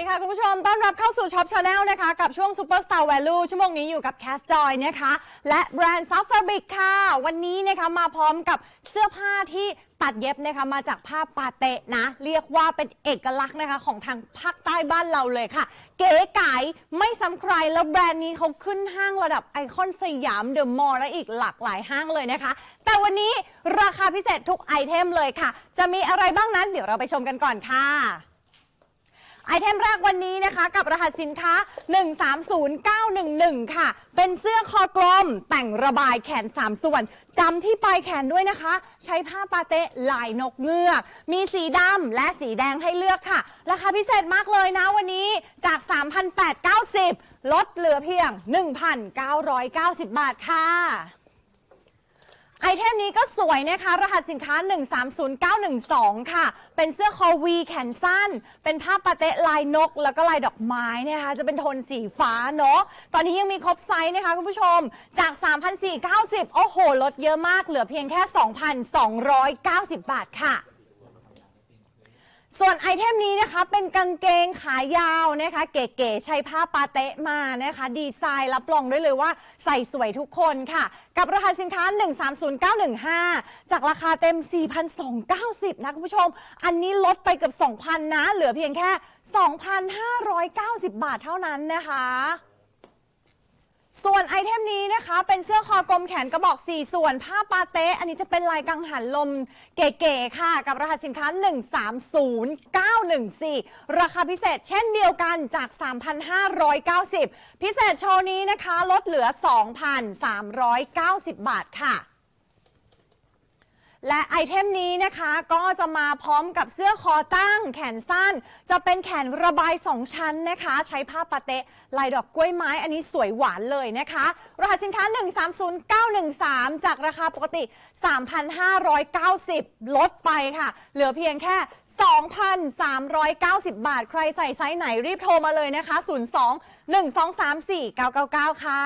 ดีค่ะคุณผู้ชมต้อนรับเข้าสู่ช็อปชาแนลนะคะกับช่วง Superstar Value ชั่วโมงนี้อยู่กับ Cast Joy นะคะและแบรนด์ Soft Fabric ค่ะวันนี้นะคะมาพร้อมกับเสื้อผ้าที่ตัดเย็บนะคะมาจากผ้าปาเตะนะเรียกว่าเป็นเอกลักษณ์นะคะของทางภาคใต้บ้านเราเลยค่ะเก๋ไก๋ไม่ซ้ำใครแล้วแบรนด์นี้เขาขึ้นห้างระดับไอคอนสยามเดอะมอลล์และอีกหลากหลายห้างเลยนะคะแต่วันนี้ราคาพิเศษทุกไอเทมเลยค่ะจะมีอะไรบ้างนั้นเดี๋ยวเราไปชมกันก่อนค่ะไอเทมแรกวันนี้นะคะกับรหัสสินค้า 130911 ค่ะเป็นเสื้อคอกลมแต่งระบายแขน3ส่วนจำที่ปลายแขนด้วยนะคะใช้ผ้าปาเตะลายนกเงือกมีสีดำและสีแดงให้เลือกค่ะราคาพิเศษมากเลยนะวันนี้จาก 3,890 ลดเหลือเพียง 1,990 บาทค่ะไอเทมนี้ก็สวยนะคะรหัสสินค้า 130912 ค่ะเป็นเสื้อคอวีแขนสั้นเป็นผ้าปาเตะลายนกแล้วก็ลายดอกไม้นะคะจะเป็นโทนสีฟ้าเนาะตอนนี้ยังมีครบไซส์นะคะคุณผู้ชมจาก 3,490 โอ้โหลดเยอะมากเหลือเพียงแค่ 2,290 บาทค่ะส่วนไอเทมนี้นะคะเป็นกางเกงขายาวนะคะเก๋ๆใช้ผ้าปาเตะมานะคะดีไซน์รับรองได้เลยว่าใส่สวยทุกคนค่ะกับรหัสสินค้า 130915 จากราคาเต็ม 4,290 นะคุณผู้ชมอันนี้ลดไปเกือบ 2,000 นะเหลือเพียงแค่ 2,590 บาทเท่านั้นนะคะส่วนไอเทมนี้นะคะเป็นเสื้อคอกลมแขนกระบอก4ส่วนผ้าปาเตะอันนี้จะเป็นลายกังหันลมเก๋ๆค่ะกับรหัสสินค้า 130914 ราคาพิเศษเช่นเดียวกันจาก 3,590 พิเศษโชว์นี้นะคะลดเหลือ 2,390 บาทค่ะและไอเทมนี้นะคะก็จะมาพร้อมกับเสื้อคอตั้งแขนสั้นจะเป็นแขนระบาย2ชั้นนะคะใช้ผ้าปาเตะลายดอกกล้วยไม้อันนี้สวยหวานเลยนะคะรหัสสินค้า 130913 จากราคาปกติ 3,590 ลดไปค่ะเหลือเพียงแค่ 2,390 บาทใครใส่ไซส์ไหนรีบโทรมาเลยนะคะ 02-123-4999 ค่ะ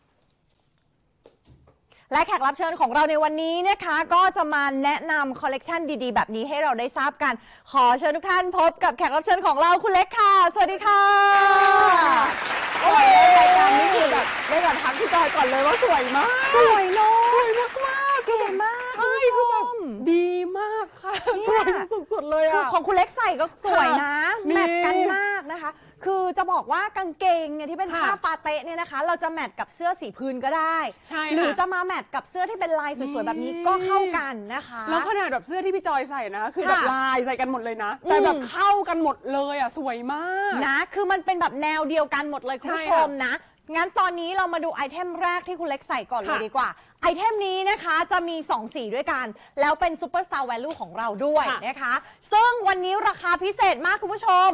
และแขกรับเชิญของเราในวันนี้นะคะก็จะมาแนะนำคอลเลกชันดีๆแบบนี้ให้เราได้ทราบกันขอเชิญทุกท่านพบกับแขกรับเชิญของเราคุณเล็กค่ะสวัสดีค่ะโอ้ยรายการนี้คือแบบได้แบบทักพี่จอยก่อนเลยว่าสวยมากสวยเนาะสวยมากเก๋มากใช่คือแบบดีมากค่ะสวยสุดๆเลยอ่ะของคุณเล็กใส่ก็สวยนะแมทกันมากนะคะคือจะบอกว่ากางเกงเนี่ยที่เป็นผ้าปาเตะเนี่ยนะคะเราจะแมทกับเสื้อสีพื้นก็ได้หรือจะมาแมทกับเสื้อที่เป็นลายสวยๆแบบนี้ก็เข้ากันนะคะแล้วขนาดแบบเสื้อที่พี่จอยใส่นะคือแบบลายใส่กันหมดเลยนะแต่แบบเข้ากันหมดเลยอ่ะสวยมากนะคือมันเป็นแบบแนวเดียวกันหมดเลยคุณผู้ชมนะงั้นตอนนี้เรามาดูไอเทมแรกที่คุณเล็กใส่ก่อนเลยดีกว่าไอเทมนี้นะคะจะมี2สีด้วยกันแล้วเป็น Superstar Value ของเราด้วยนะคะซึ่งวันนี้ราคาพิเศษมากคุณผู้ชม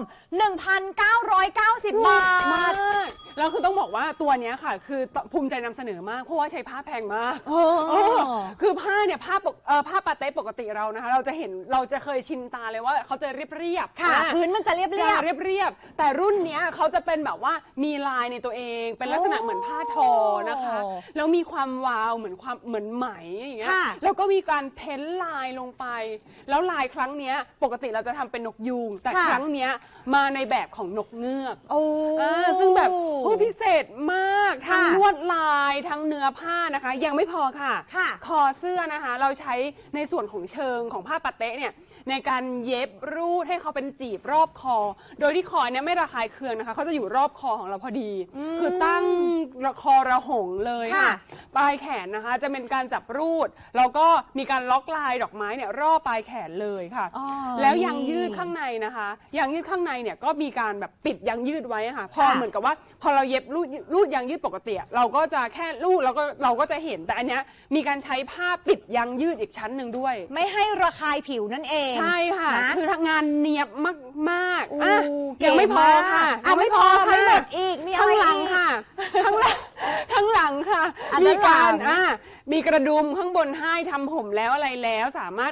1,990 บาทแล้วคือต้องบอกว่าตัวนี้ค่ะคือภูมิใจนำเสนอมากเพราะว่าใช้ผ้าแพงมากคือผ้าเนี่ยผ้าปาเต้ปกติเรานะคะเราจะเคยชินตาเลยว่าเขาจะเรียบค่ะพื้นมันจะเรียบแต่รุ่นนี้เขาจะเป็นแบบว่ามีลายในตัวเองเป็นลักษณะเหมือนผ้าทอนะคะแล้วมีความวาวเหมือนไหมอย่างเงี้ยแล้วก็มีการเพ้นลายลงไปแล้วลายครั้งนี้ปกติเราจะทำเป็นนกยูงแต่ครั้งนี้มาในแบบของนกเงือกซึ่งแบบพิเศษมากทั้งลวดลายทั้งเนื้อผ้านะคะยังไม่พอค่ะคอเสื้อนะคะเราใช้ในส่วนของเชิงของผ้าปาเต๊ะเนี่ยในการเย็บรูดให้เขาเป็นจีบรอบคอโดยที่คอเนี่ยไม่ระคายเคืองนะคะเขาจะอยู่รอบคอของเราพอดีคือตั้งคอระหงเลยค่ะปลายแขนนะคะจะเป็นการจับรูดแล้วก็มีการล็อกลายดอกไม้เนี่ยรอบปลายแขนเลยค่ะแล้วยางยืดข้างในนะคะยางยืดข้างในเนี่ยก็มีการแบบปิดยางยืดไว้ค่ะพอเหมือนกับว่าพอเราเย็บรูดยางยืดปกติเราก็จะแค่รูดแล้วก็เราก็จะเห็นแต่อันเนี้ยมีการใช้ผ้าปิดยางยืดอีกชั้นหนึ่งด้วยไม่ให้ระคายผิวนั่นเองใช่ค่ะคือทางงานเนียบมากยังไม่พอค่ะไม่พอไม่หมดอีกมีอะไรข้างหลังค่ะข้างหลังค่ะมีการมีกระดุมข้างบนให้ทำผมแล้วอะไรแล้วสามารถ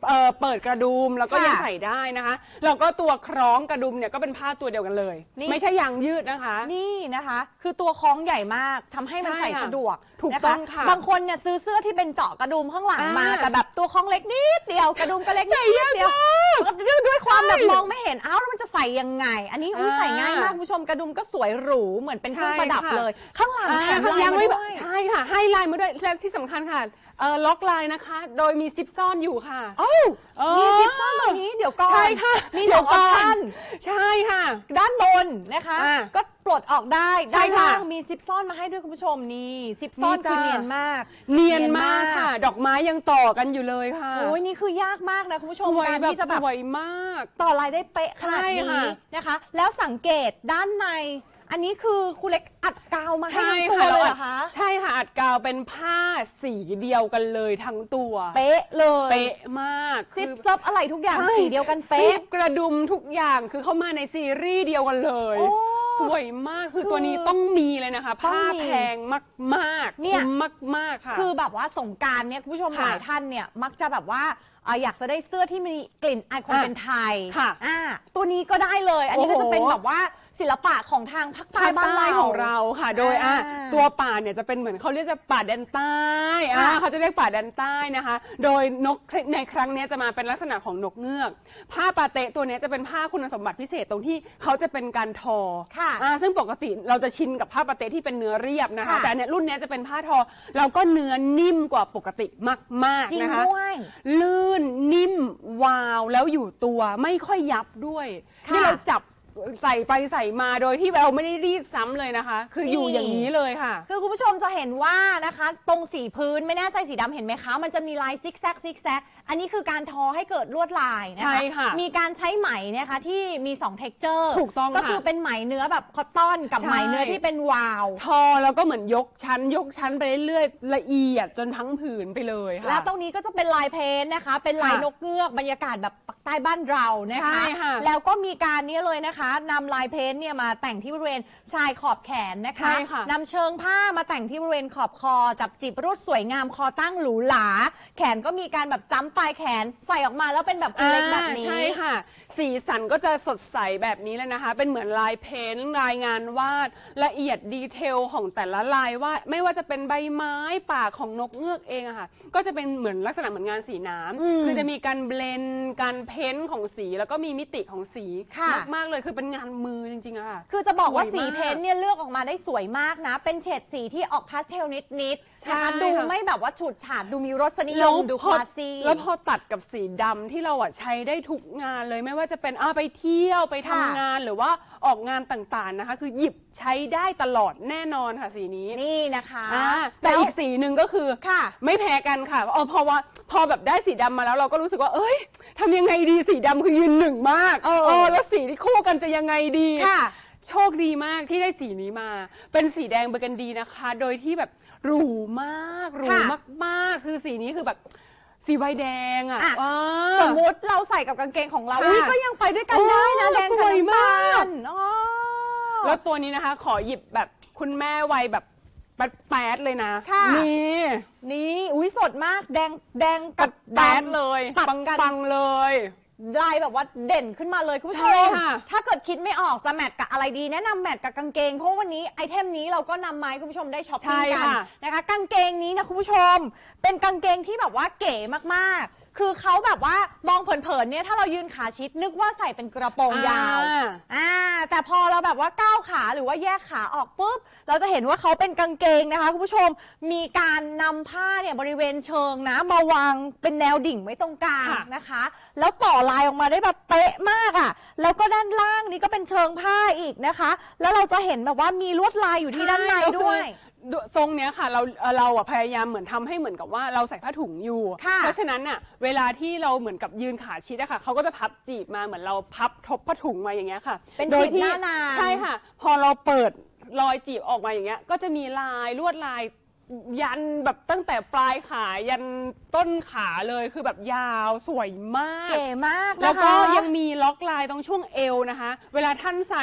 เปิดกระดุมแล้วก็ยังใส่ได้นะคะแล้วก็ตัวคล้องกระดุมเนี่ยก็เป็นผ้าตัวเดียวกันเลยไม่ใช่ยางยืดนะคะนี่นะคะคือตัวคล้องใหญ่มากทำให้มันใส่สะดวกถูกต้องค่ะบางคนเนี่ยซื้อเสื้อที่เป็นเจาะกระดุมข้างหลังมาแต่แบบตัวคล้องเล็กนิดเดียวกระดุมก็เล็กนิดเดียวด้วยความแบบมองไม่เห็นแล้วมันจะใส่ยังไงอันนี้ใส่ง่ายมากคุณผู้ชมกระดุมก็สวยหรูเหมือนเป็นเครื่องประดับเลยข้างหลังแถมลายมาด้วยใช่ค่ะให้ลายมาด้วยและที่สำคัญค่ะล็อกลายนะคะโดยมีซิปซ่อนอยู่ค่ะมีซิปซ่อนตรงนี้เดี๋ยวก่อนใช่ค่ะมี2 ออปชั่นใช่ค่ะด้านบนนะคะก็ปลดออกได้ด้านล่างมีซิปซ่อนมาให้ด้วยคุณผู้ชมนี่ซิปซ่อนคือเนียนมากค่ะดอกไม้ยังต่อกันอยู่เลยค่ะโอ้ยนี่คือยากมากนะคุณผู้ชมการที่จะแบบสวยมากต่อลายได้เป๊ะขนาดนี้นะคะแล้วสังเกตด้านในอันนี้คือคุณเล็กอัดกาวมาให้ทั้งตัวเลยเหรอคะใช่ค่ะอัดกาวเป็นผ้าสีเดียวกันเลยทั้งตัวเป๊ะเลยเป๊ะมากซิปซับอะไรทุกอย่างสีเดียวกันเป๊ะกระดุมทุกอย่างคือเข้ามาในซีรีส์เดียวกันเลยสวยมากคือตัวนี้ต้องมีเลยนะคะผ้าแพงมากๆเนี่ยมากๆค่ะคือแบบว่าสงกรานต์เนี่ยคุณผู้ชมหลายท่านเนี่ยมักจะแบบว่าอยากจะได้เสื้อที่มีกลิ่นอายความเป็นไทยตัวนี้ก็ได้เลยอันนี้ก็จะเป็นแบบว่าศิลปะของทางภาคใต้บ้านเราของเราค่ะโดยตัวป่าเนี่ยจะเป็นเหมือนเขาเรียกจะป่าแดนใต้เขาจะเรียกป่าแดนใต้นะคะโดยนกในครั้งนี้จะมาเป็นลักษณะของนกเงือกผ้าปาเตะตัวนี้จะเป็นผ้าคุณสมบัติพิเศษตรงที่เขาจะเป็นการทอซึ่งปกติเราจะชินกับผ้าปาเตะที่เป็นเนื้อเรียบนะคะแต่เนี่ยรุ่นนี้จะเป็นผ้าทอเราก็เนื้อนิ่มกว่าปกติมากๆนะคะลื่นนิ่มวาวแล้วอยู่ตัวไม่ค่อยยับด้วยนี่เราจับใส่ไปใส่มาโดยที่เราไม่ได้รีดซ้ำเลยนะคะคืออยู่อย่างนี้เลยค่ะคือคุณผู้ชมจะเห็นว่านะคะตรงสีพื้นไม่แน่ใจสีดำเห็นไหมคะมันจะมีลายซิกแซกอันนี้คือการทอให้เกิดลวดลายนะคะใช่ค่ะมีการใช้ไหมนะคะที่มี2 texture ถูกต้องก็คือเป็นไหมเนื้อแบบคอตตอนกับไหมเนื้อที่เป็นวาวทอแล้วก็เหมือนยกชั้นไปเรื่อยๆละเอียดจนทั้งผืนไปเลยค่ะแล้วตรงนี้ก็จะเป็นลายเพ้นนะคะเป็นลายนกเงือกบรรยากาศแบบปักใต้บ้านเรานะคะแล้วก็มีการนี้เลยนะคะนำลายเพ้นเนี่ยมาแต่งที่บริเวณชายขอบแขนนะคะนำเชิงผ้ามาแต่งที่บริเวณขอบคอจับจีบรูดสวยงามคอตั้งหรูหราแขนก็มีการแบบจ้ำปลายแขนใส่ออกมาแล้วเป็นแบบเล็กแบบนี้ใช่ค่ะสีสันก็จะสดใสแบบนี้เลยนะคะเป็นเหมือนลายเพ้นลายงานวาดละเอียดดีเทลของแต่ละลายวาดไม่ว่าจะเป็นใบไม้ปากของนกเงือกเองอะค่ะก็จะเป็นเหมือนลักษณะเหมือนงานสีน้ำคือจะมีการเบลนการเพ้นของสีแล้วก็มีมิติของสีมากๆเลยคือเป็นงานมือจริงๆอะค่ะคือจะบอกว่าสีเพ้นเนี่ยเลือกออกมาได้สวยมากนะเป็นเฉดสีที่ออกพาสเทลนิดๆนะคะดูไม่แบบว่าฉูดฉาดดูมีรสนิยมดูคลาสซี่แล้วพอตัดกับสีดำที่เราใช้ได้ทุกงานเลยไม่ว่าจะเป็นไปเที่ยวไปทำงานหรือว่าออกงานต่างๆนะคะคือหยิบใช้ได้ตลอดแน่นอนค่ะสีนี้นี่นะคะแต่อีกสีหนึ่งก็คือไม่แพ้กันค่ะพอแบบได้สีดำมาแล้วเราก็รู้สึกว่าเอ้ยทำยังไงดีสีดำคือยืนหนึ่งมากแล้วสีที่คู่กันจะยังไงดีโชคดีมากที่ได้สีนี้มาเป็นสีแดงเบอร์กันดีนะคะโดยที่แบบหรูมากคือสีนี้คือแบบสีใบแดงสมมุติเราใส่กับกางเกงของเราก็ยังไปด้วยกันได้นะแดงสวยมากแล้วตัวนี้นะคะขอหยิบแบบคุณแม่วัยแบบแป๊ดเลยนะนี่อุ้ยสดมากแดงกับแป๊ดเลยปังเลยลายแบบว่าเด่นขึ้นมาเลยคุณผู้ชมถ้าเกิดคิดไม่ออกจะแมทกับอะไรดีแนะนำแมทกับกางเกงเพราะวันนี้ไอเทมนี้เราก็นำมาให้คุณผู้ชมได้ช็อปปิ้งกันนะคะกางเกงนี้นะคุณผู้ชมเป็นกางเกงที่แบบว่าเก๋มากๆคือเขาแบบว่ามองเผินๆเนี่ยถ้าเรายืนขาชิดนึกว่าใส่เป็นกระโปรงยาวแต่พอเราแบบว่าก้าวขาหรือว่าแยกขาออกปุ๊บเราจะเห็นว่าเขาเป็นกางเกงนะคะคุณผู้ชมมีการนำผ้าเนี่ยบริเวณเชิงนะมาวางเป็นแนวดิ่งไว้ตรงกลางนะคะแล้วต่อลายออกมาได้แบบเป๊ะมากอ่ะแล้วก็ด้านล่างนี่ก็เป็นเชิงผ้าอีกนะคะแล้วเราจะเห็นแบบว่ามีลวดลายอยู่ที่ด้านในด้วยทรงเนี้ยค่ะเราพยายามเหมือนทำให้เหมือนกับว่าเราใส่ผ้าถุงอยู่เพราะฉะนั้นน่ะเวลาที่เราเหมือนกับยืนขาชิดอะค่ะเขาก็จะพับจีบมาเหมือนเราพับทบผ้าถุงมาอย่างเงี้ยค่ะเป็นโดยที่ใช่ค่ะพอเราเปิดรอยจีบออกมาอย่างเงี้ยก็จะมีลายลวดลายยันแบบตั้งแต่ปลายขายันต้นขาเลยคือแบบยาวสวยมากเก๋มากนะคะแล้วก็ยังมีล็อกลายตรงช่วงเอวนะคะเวลาท่านใส่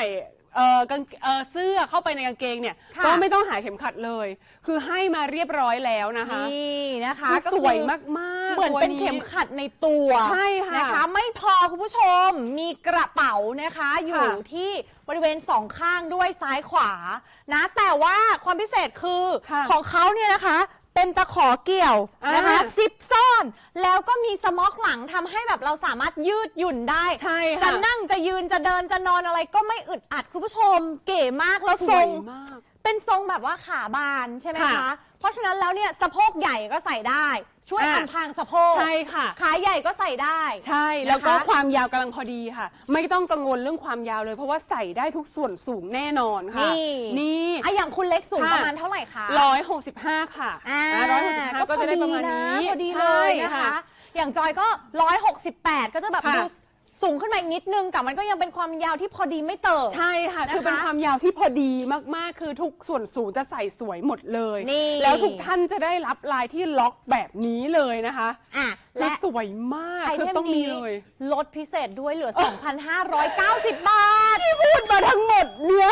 เสื้อเข้าไปในกางเกงเนี่ยค่ะก็ไม่ต้องหาเข็มขัดเลย คือให้มาเรียบร้อยแล้วนะคะนี่นะคะคือก็สคือวยมากๆเหมือนเป็นตัวเข็มขัดในตัวใช่ค่ะนะคะไม่พอคุณผู้ชมมีกระเป๋านะคะอยู่ที่บริเวณสองข้างด้วยซ้ายขวานะแต่ว่าความพิเศษคือค่ะของเขาเนี่ยนะคะเป็นตะขอเกี่ยวนะคะซิปซ่อนแล้วก็มีสม็อกหลังทำให้แบบเราสามารถยืดหยุ่นได้ใช่ค่ะจะนั่งจะยืนจะเดินจะนอนอะไรก็ไม่อึดอัดคุณผู้ชมเก๋มากแล้วสทรวยงมากเป็นทรงแบบว่าขาบานใช่ไหมคะค่ะเพราะฉะนั้นแล้วเนี่ยสะโพกใหญ่ก็ใส่ได้ ช่วยอ่ะอำพรางสะโพกใช่ค่ะขาใหญ่ก็ใส่ได้ใช่แล้วก็นะคะความยาวกำลังพอดีค่ะ ไม่ต้องกังวลเรื่องความยาวเลย เพราะว่าใส่ได้ทุกส่วนสูงแน่นอนค่ะ นี่อ่ะอย่างคุณเล็กสูงค่ะประมาณเท่าไหร่คะ 165 ค่ะอ่า 165ก็จะได้ประมาณนี้พอดีเลยนะใช่คะ อย่างจอยก็168ก็จะแบบค่ะดูสูงขึ้นมาอีกนิดนึงแต่มันก็ยังเป็นความยาวที่พอดีไม่เติบใช่ค่ะนะคะคือเป็นความยาวที่พอดีมากๆ คือทุกส่วนสูงจะใส่สวยหมดเลยนี่แล้วทุกท่านจะได้รับลายที่ล็อกแบบนี้เลยนะคะอ่ะและและสวยมากไอคือเทมต้องมีนี้เลยลดพิเศษด้วยเหลือ 2,590 บาทที่พูดมาทั้งหมดเนี่ย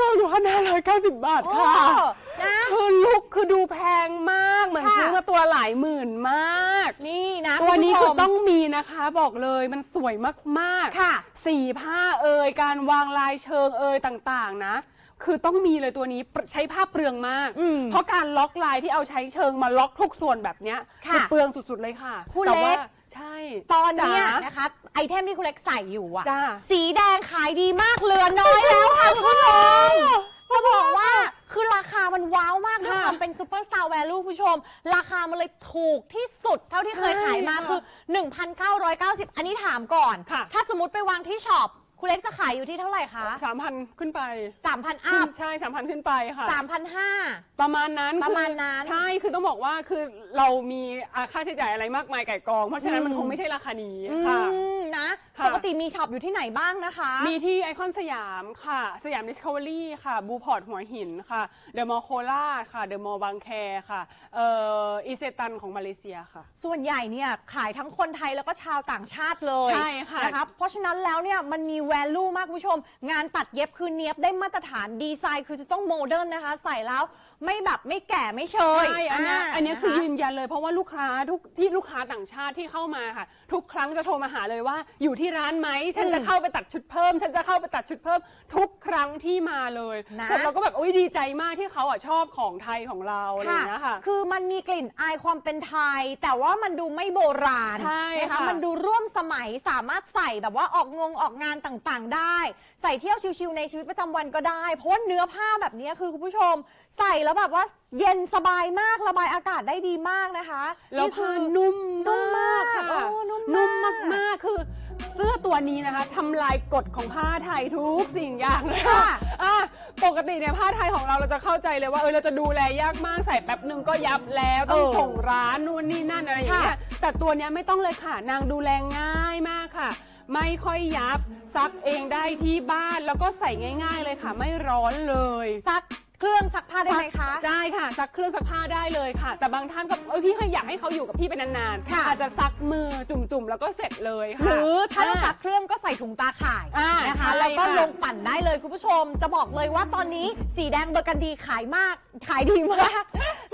2,590 บาทค่ะโอ้นะคือลุกคือดูแพงมากเหมือนค่ะซื้อมาตัวหลายหมื่นมากนี่นะตัวนี้ณคืผู้อชมต้องมีนะคะบอกเลยมันสวยมากๆค่ะสีผ้าการวางลายเชิงต่างๆนะ คือต้องมีเลยตัวนี้ใช้ผ้าเปลืองมากอืมเพราะการล็อกลายที่เอาใช้เชิงมาล็อกทุกส่วนแบบเนี้ยค่ะคือเปลืองสุดๆเลยค่ะผู้แต่ว่าเล็กใช่ตอนเนี้ยจ๋านะคะไอเทมที่คุณเล็กใส่อยู่อะจ้าสีแดงขายดีมากเหลือน้อยแล้วค่ะคุณผู้ชมจะบอกว่าคือราคามันว้าวมากด้วยความเป็นซูเปอร์สตาร์แวลูผู้ชม ราคามันเลยถูกที่สุดเท่าที่เคยขายมาคือ 1,990 อันนี้ถามก่อนค่ะถ้าสมมติไปวางที่ช็อปคุณเล็กจะขายอยู่ที่เท่าไหร่คะ 3,000 ขึ้นไป 3,000 อัพใช่ 3,000 ขึ้นไปค่ะ 3,500 ประมาณนั้นประมาณนั้นใช่คือต้องบอกว่าคือเรามีค่าใช้จ่ายอะไรมากมายไก่กอง เพราะฉะนั้นมันคงไม่ใช่ราคานี้ค่ะนะค่ะปกติมีช็อปอยู่ที่ไหนบ้างนะคะมีที่ไอคอนสยามค่ะ สยามดิสคัฟเวอรี่ค่ะ บูพอร์ตหัวหินค่ะ เดอะมอลล์โคราชค่ะ เดอะมอลล์บางแคค่ะอีเซตันของมาเลเซียค่ะส่วนใหญ่เนี่ยขายทั้งคนไทยแล้วก็ชาวต่างชาติเลยใช่ค่ะนะครับเพราะฉะนั้นแล้วเนี่ยมันมี value มากคุณผู้ชม งานตัดเย็บคือเนียบได้มาตรฐานดีไซน์คือจะต้องโมเดิร์นนะคะ ใส่แล้วไม่แบบไม่แก่ไม่เชยใช่อันเนี้ยะคือนะะยืนยันเลยเพราะว่าลูกค้าลูกค้าต่างชาติที่เข้ามาค่ะ ทุกครั้งจะโทรมาหาเลยว่าอยู่ที่ร้านไหมฉันจะเข้าไปตัดชุดเพิ่ม ฉันจะเข้าไปตัดชุดเพิ่ม ทุกครั้งที่มาเลยนะเราก็แบบดีใจมากที่เขาชอบของไทยของเราอะไรอย่างเงี้ยค่ะคือมันมีกลิ่นอายความเป็นไทย แต่ว่ามันดูไม่โบราณใช่นะคะค่ะมันดูร่วมสมัยสามารถใส่แบบว่าออกงานต่างๆได้ ใส่เที่ยวชิวๆในชีวิตประจำวันก็ได้ เพราะว่าเนื้อผ้าแบบนี้คือคุณผู้ชม ใส่แล้วแบบว่าเย็นสบายมากระบายอากาศได้ดีมากนะคะแล้วนี่คืผ้าอนุ่มนุ่มมากค่ะโอ้นุ่มมากนุ่มมากๆคือเสื้อตัวนี้นะคะทำลายกฎของผ้าไทยทุกสิ่งอย่างเลยค่ะปกติเนี่ยผ้าไทยของเราจะเข้าใจเลยว่าเราจะดูแลยากมากใส่แป๊บหนึ่งก็ยับแล้วต้องส่งร้านนู่นนี่นั่นอะไรอย่างเงี้ยแต่ตัวเนี้ยไม่ต้องเลยค่ะนางดูแลง่ายมากค่ะ ไม่ค่อยยับซักเองได้ที่บ้านแล้วก็ใส่ง่าย ๆเลยค่ะ ไม่ร้อนเลยซักเครื่องซักผ้าได้ไหมคะได้ค่ะซักเครื่องซักผ้าได้เลยค่ะ แต่บางท่านก็พี่อยากให้เขาอยู่กับพี่เป็นนานๆค่ะอาจจะซักมือจุ่มๆแล้วก็เสร็จเลยค่ะหรือถ้าจะซักเครื่องก็ใส่ถุงตาข่าย นะคะใช่แล้วก็ค่ะลงปั่นได้เลยคุณผู้ชม จะบอกเลยว่าตอนนี้สีแดงเบอร์กันดีขายมาก ขายดีมาก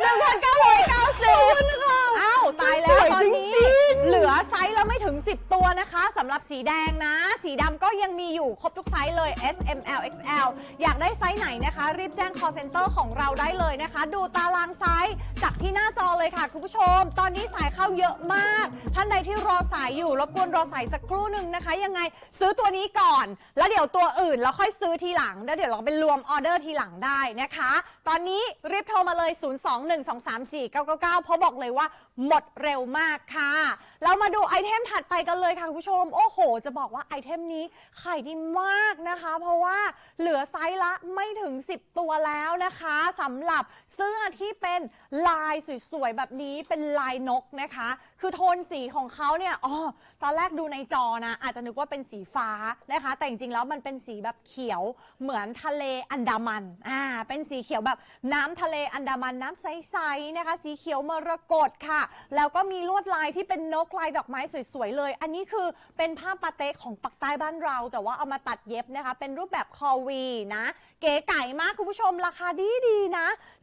1,990 อ้าวตายแล้วตอนนี้เหลือไซส์แล้วไม่ถึง 10 ตัวนะคะสำหรับสีแดงนะ สีดำก็ยังมีอยู่ครบทุกไซส์เลย S M L X L อยากได้ไซส์ไหนนะคะ รีบแจ้ง call center ของเราได้เลยนะคะ ดูตารางไซส์จากที่หน้าจอเลยค่ะคุณผู้ชม ตอนนี้สายเข้าเยอะมาก ท่านใดที่รอสายอยู่รบกวนรอสายสักครู่หนึ่งนะคะ ยังไงซื้อตัวนี้ก่อน แล้วเดี๋ยวตัวอื่นเราค่อยซื้อทีหลังแล้วเดี๋ยวเราไปรวมออเดอร์ทีหลังได้นะคะ ตอนนี้รีบโทรมาเลย 021234999 เพราะบอกเลยว่าหมดเร็วมากค่ะเรามาดูไอเทมถัดไปกันเลยค่ะคุณผู้ชมโอ้โห จะบอกว่าไอเทมนี้ขายดีมากนะคะ เพราะว่าเหลือไซส์ละไม่ถึง 10 ตัวแล้วนะคะสำหรับเสื้อที่เป็นลายสวยๆแบบนี้เป็นลายนกนะคะคือโทนสีของเขาเนี่ยตอนแรกดูในจอนะอาจจะนึกว่าเป็นสีฟ้านะคะแต่จริงๆแล้วมันเป็นสีแบบเขียวเหมือนทะเลอันดามันเป็นสีเขียวแบบน้ำทะเลอันดามันน้ำใสๆนะคะสีเขียวมรกตค่ะแล้วก็มีลวดลายที่เป็นนกลายดอกไม้สวยๆเลยอันนี้คือเป็นผ้าปาเต๊ะของปักใต้บ้านเราแต่ว่าเอามาตัดเย็บนะคะเป็นรูปแบบคอวีนะเก๋ไก่มากคุณผู้ชมราคาดีนะ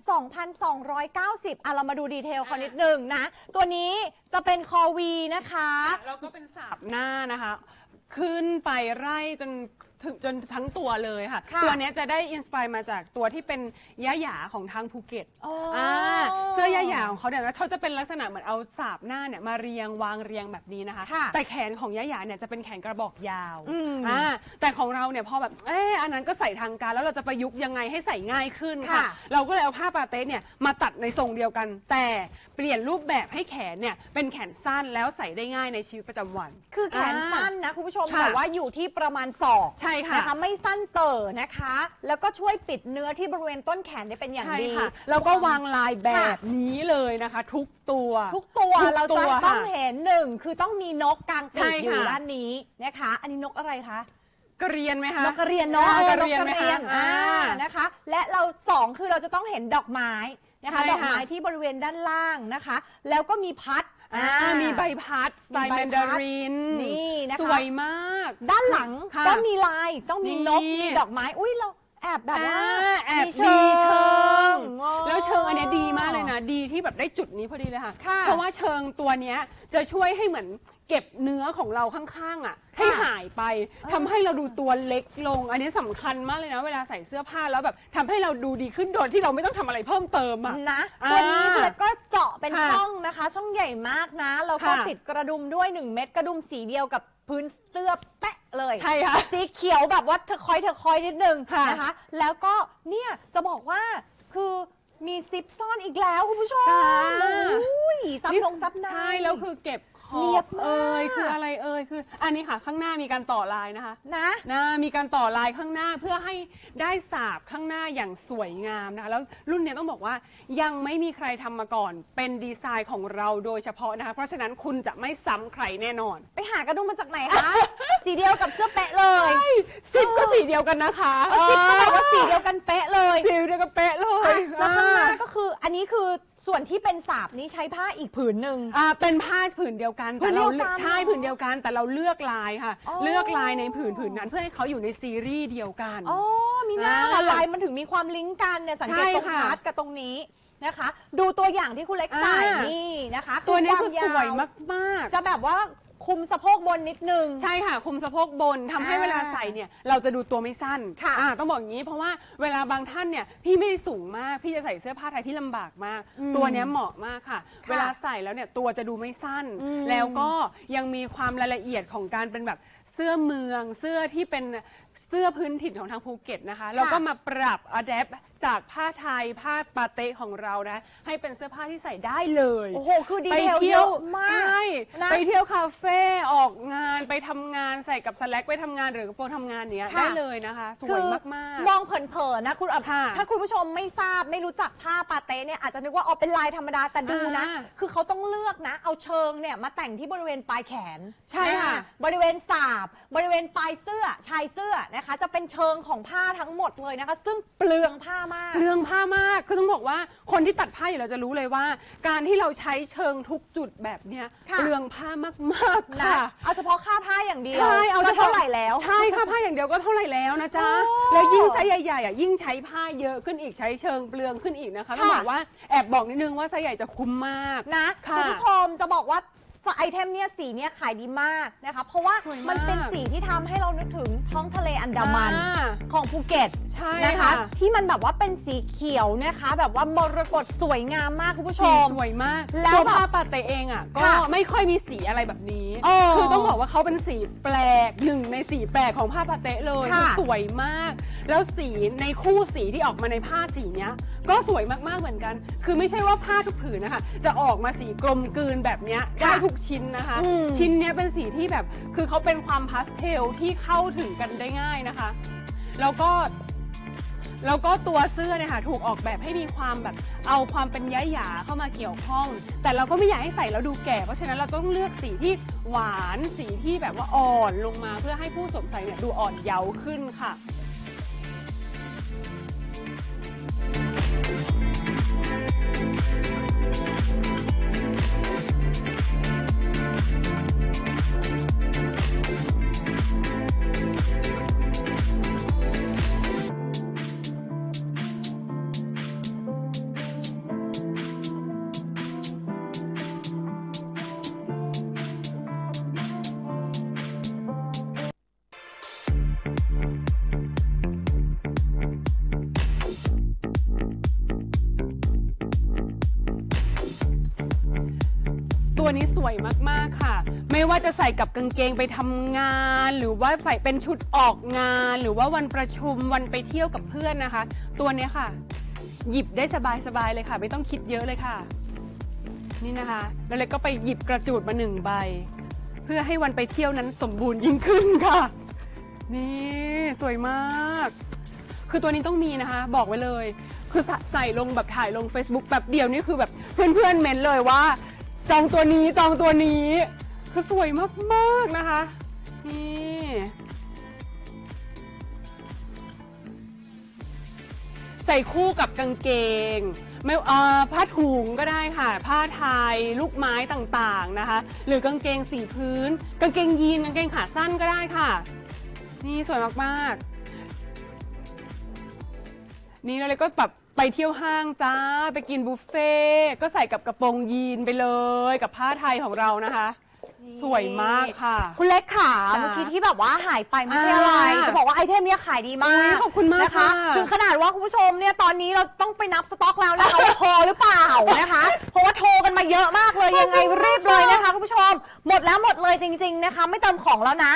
2,290 เรามาดูดีเทลเขานิดนึงนะตัวนี้จะเป็นคอวีนะคะแล้วก็เป็นสาบหน้านะคะขึ้นไปไล่จนทั้งตัวเลยค่ะตัวนี้จะได้อินสไปร์มาจากตัวที่เป็นย่าหยาของทางภูเก็ตเสื้อย่าหยาของเขาเนี่ยเขาจะเป็นลักษณะเหมือนเอาสาบหน้าเนี่ยมาเรียงวางเรียงแบบนี้นะคะแต่แขนของย่าหยาเนี่ยจะเป็นแขนกระบอกยาวแต่ของเราเนี่ยพอแบบอันนั้นก็ใส่ทางการแล้วเราจะประยุกต์ยังไงให้ใส่ง่ายขึ้นค่ะเราก็เลยเอาผ้าปาเต๊ะเนี่ยมาตัดในทรงเดียวกันแต่เปลี่ยนรูปแบบให้แขนเนี่ยเป็นแขนสั้นแล้วใส่ได้ง่ายในชีวิตประจำวันคือแขนสั้นนะคุณผู้ชมแต่ว่าอยู่ที่ประมาณศอกใช่ค่ะนะคะไม่สั้นเต่อนะคะแล้วก็ช่วยปิดเนื้อที่บริเวณต้นแขนได้เป็นอย่างดีแล้วก็วางลายแบบนี้เลยนะคะทุกตัวเราจะต้องเห็นหนึ่งคือต้องมีนกกลางปีกอยู่ด้านนี้นะคะอันนี้นกอะไรคะกระเรียนไหมคะนกกระเรียนเนาะนกกระเรียนนะคะและเราสองคือเราจะต้องเห็นดอกไม้นะคะดอกไม้ที่บริเวณด้านล่างนะคะแล้วก็มีพัดมีใบพัดสไตล์แมนดารินนี่นะคะสวยมากด้านหลังก็มีลายต้องมีนกมีดอกไม้อุ้ยเราแอบแบบว่าแอบมีเชิงแล้วเชิงอันนี้ดีมากเลยนะดีที่แบบได้จุดนี้พอดีเลยค่ะเพราะว่าเชิงตัวนี้จะช่วยให้เหมือนเก็บเนื้อของเราข้างๆให้หายไปทำให้เราดูตัวเล็กลงอันนี้สำคัญมากเลยนะเวลาใส่เสื้อผ้าแล้วแบบทำให้เราดูดีขึ้นโดยที่เราไม่ต้องทำอะไรเพิ่มเติมนะตัวนี้แล้วก็เจาะเป็นช่องนะคะช่องใหญ่มากนะแล้วก็ติดกระดุมด้วย1 เม็ดกระดุมสีเดียวกับพื้นเสื้อแปะเลยใช่ค่ะสีเขียวแบบว่าเธอคอยนิดนึงนะคะแล้วก็เนี่ยจะบอกว่าคือมีซิปซ่อนอีกแล้วคุณผู้ชมซับลงซับในใช่แล้วคือเก็บขอบคืออะไรคืออันนี้ค่ะข้างหน้ามีการต่อลายนะคะมีการต่อลายข้างหน้าเพื่อให้ได้สาบข้างหน้าอย่างสวยงามนะคะแล้วรุ่นนี้ต้องบอกว่ายังไม่มีใครทำมาก่อนเป็นดีไซน์ของเราโดยเฉพาะนะคะเพราะฉะนั้นคุณจะไม่ซ้ำใครแน่นอนไปหากระดุมมาจากไหนคะ สีเดียวกับเสื้อเป๊ะเลยซิปก็สีเดียวกันนะคะซิปก็แบบว่าสีเดียวกันเป๊ะเลยสีเดียวกันเป๊ะเลยแล้วข้างหน้าก็คืออันนี้คือส่วนที่เป็นสาบนี้ใช้ผ้าอีกผืนหนึ่งเป็นผ้าผืนเดียวกันแต่เราใช่ผืนเดียวกันแต่เราเลือกลายค่ะเลือกลายในผืนนั้นเพื่อให้เขาอยู่ในซีรีส์เดียวกันมีหน้าลายมันถึงมีความลิงก์กันเนี่ยสังเกตตรงพาร์ทกับตรงนี้นะคะดูตัวอย่างที่คุณเล็กใส่นี่นะคะตัวนี้คือสวยมากๆจะแบบว่าคุมสะโพกบนนิดนึงใช่ค่ะคุมสะโพกบนทำให้เวลาใส่เนี่ยเราจะดูตัวไม่สั้นต้องบอกอย่างนี้เพราะว่าเวลาบางท่านเนี่ยพี่ไม่ได้สูงมากพี่จะใส่เสื้อผ้าไทยที่ลำบากมากตัวนี้เหมาะมากค่ะเวลาใส่แล้วเนี่ยตัวจะดูไม่สั้นแล้วก็ยังมีความรายละเอียดของการเป็นแบบเสื้อเมืองเสื้อที่เป็นเสื้อพื้นถิ่นของทางภูเก็ตนะคะแล้วก็มาปรับอะแดปจากผ้าไทยผ้าปาเต๊ะของเรานะให้เป็นเสื้อผ้าที่ใส่ได้เลยโอ้โหคือดีเทลเยอะมากใช่ไปเที่ยวคาเฟ่ออกงานไปทำงานใส่กับสแลกไปทำงานหรือกระโปรงทำงานเนี้ยได้เลยนะคะสวยมากๆมองเผินๆนะคุณถ้าคุณผู้ชมไม่ทราบไม่รู้จักผ้าปาเต๊ะเนี่ยอาจจะนึกว่าเป็นลายธรรมดาแต่ดูนะคือเขาต้องเลือกนะเอาเชิงเนี่ยมาแต่งที่บริเวณปลายแขนใช่ค่ะบริเวณสาบบริเวณปลายเสื้อชายเสื้อนะคะจะเป็นเชิงของผ้าทั้งหมดเลยนะคะซึ่งเปลืองผ้ามากคือต้องบอกว่าคนที่ตัดผ้าอยู่เราจะรู้เลยว่าการที่เราใช้เชิงทุกจุดแบบเนี้ยเปลืองผ้ามากๆค่ะเอาเฉพาะค่าผ้าอย่างเดียวใช่เอาเท่าไหร่แล้วใช่ค่าผ้าอย่างเดียวก็เท่าไหร่แล้วนะจ๊ะแล้วยิ่งไซส์ใหญ่ๆยิ่งใช้ผ้าเยอะขึ้นอีกใช้เชิงเปลืองขึ้นอีกนะคะต้องบอกว่าแอบบอกนิดนึงว่าไซส์ใหญ่จะคุ้มมากนะคุณผู้ชมจะบอกว่าไอเทมเนี่ยสีเนี่ยขายดีมากนะคะเพราะว่ามันเป็นสีที่ทำให้เรานึกถึงท้องทะเลอันดามันของภูเก็ตนะคะที่มันแบบว่าเป็นสีเขียวนะคะแบบว่ามรกตสวยงามมากคุณผู้ชมสวยมากแล้วผ้าปาเต๊ะเองอ่ะก็ไม่ค่อยมีสีอะไรแบบนี้คือต้องบอกว่าเขาเป็นสีแปลก1 ในสีแปลกของผ้าปาเต๊ะเลยสวยมากแล้วสีในคู่สีที่ออกมาในผ้าสีเนี้ยก็สวยมากๆเหมือนกันคือไม่ใช่ว่าผ้าทุกผืนนะคะจะออกมาสีกลมกลืนแบบนี้ได้ทุกชิ้นนะคะชิ้นนี้เป็นสีที่แบบคือเขาเป็นความพาสเทลที่เข้าถึงกันได้ง่ายนะคะแล้วก็แล้วก็ตัวเสื้อเนี่ยค่ะถูกออกแบบให้มีความแบบเอาความเป็นย้ายหยาเข้ามาเกี่ยวข้องแต่เราก็ไม่อยากให้ใส่แล้วดูแก่เพราะฉะนั้นเราต้องเลือกสีที่หวานสีที่แบบว่าอ่อนลงมาเพื่อให้ผู้สวมใส่เนี่ยดูอ่อนเยาว์ขึ้นค่ะตัวนี้สวยมากๆค่ะไม่ว่าจะใส่กับกางเกงไปทำงานหรือว่าใส่เป็นชุดออกงานหรือว่าวันประชุมวันไปเที่ยวกับเพื่อนนะคะตัวนี้ค่ะหยิบได้สบายๆเลยค่ะไม่ต้องคิดเยอะเลยค่ะนี่นะคะแล้วเลยก็ไปหยิบกระจูดมา1 ใบเพื่อให้วันไปเที่ยวนั้นสมบูรณ์ยิ่งขึ้นค่ะนี่สวยมากคือตัวนี้ต้องมีนะคะบอกไว้เลยคือใส่ลงแบบถ่ายลง Facebook แบบเดียวนี่คือแบบเพื่อนๆเม้นเลยว่าจองตัวนี้คือสวยมากๆนะคะนี่ใส่คู่กับกางเกงไม่ผ้าถุงก็ได้ค่ะผ้าไทยลูกไม้ต่างๆนะคะหรือกางเกงสีพื้นกางเกงยีนกางเกงขาสั้นก็ได้ค่ะนี่สวยมากๆนี่เราเลยก็แบบไปเที่ยวห้างจ้าไปกินบุฟเฟ่ก็ใส่กับกระโปรงยีนไปเลยกับผ้าไทยของเรานะคะสวยมากค่ะคุณเล็กค่ะเมื่อกี้ที่แบบว่าหายไปไม่ใช่อะไรจะบอกว่าไอเทมนี้ขายดีมากขอบคุณมากนะคะถึงขนาดว่าคุณผู้ชมเนี่ยตอนนี้เราต้องไปนับสต็อกแล้วนะคะว่าพอหรือเปล่านะคะเพราะว่าโทรกันมาเยอะมากเลยยังไงรีบเลยนะคะคุณผู้ชมหมดแล้วหมดเลยจริงๆนะคะไม่เติมของแล้วนะ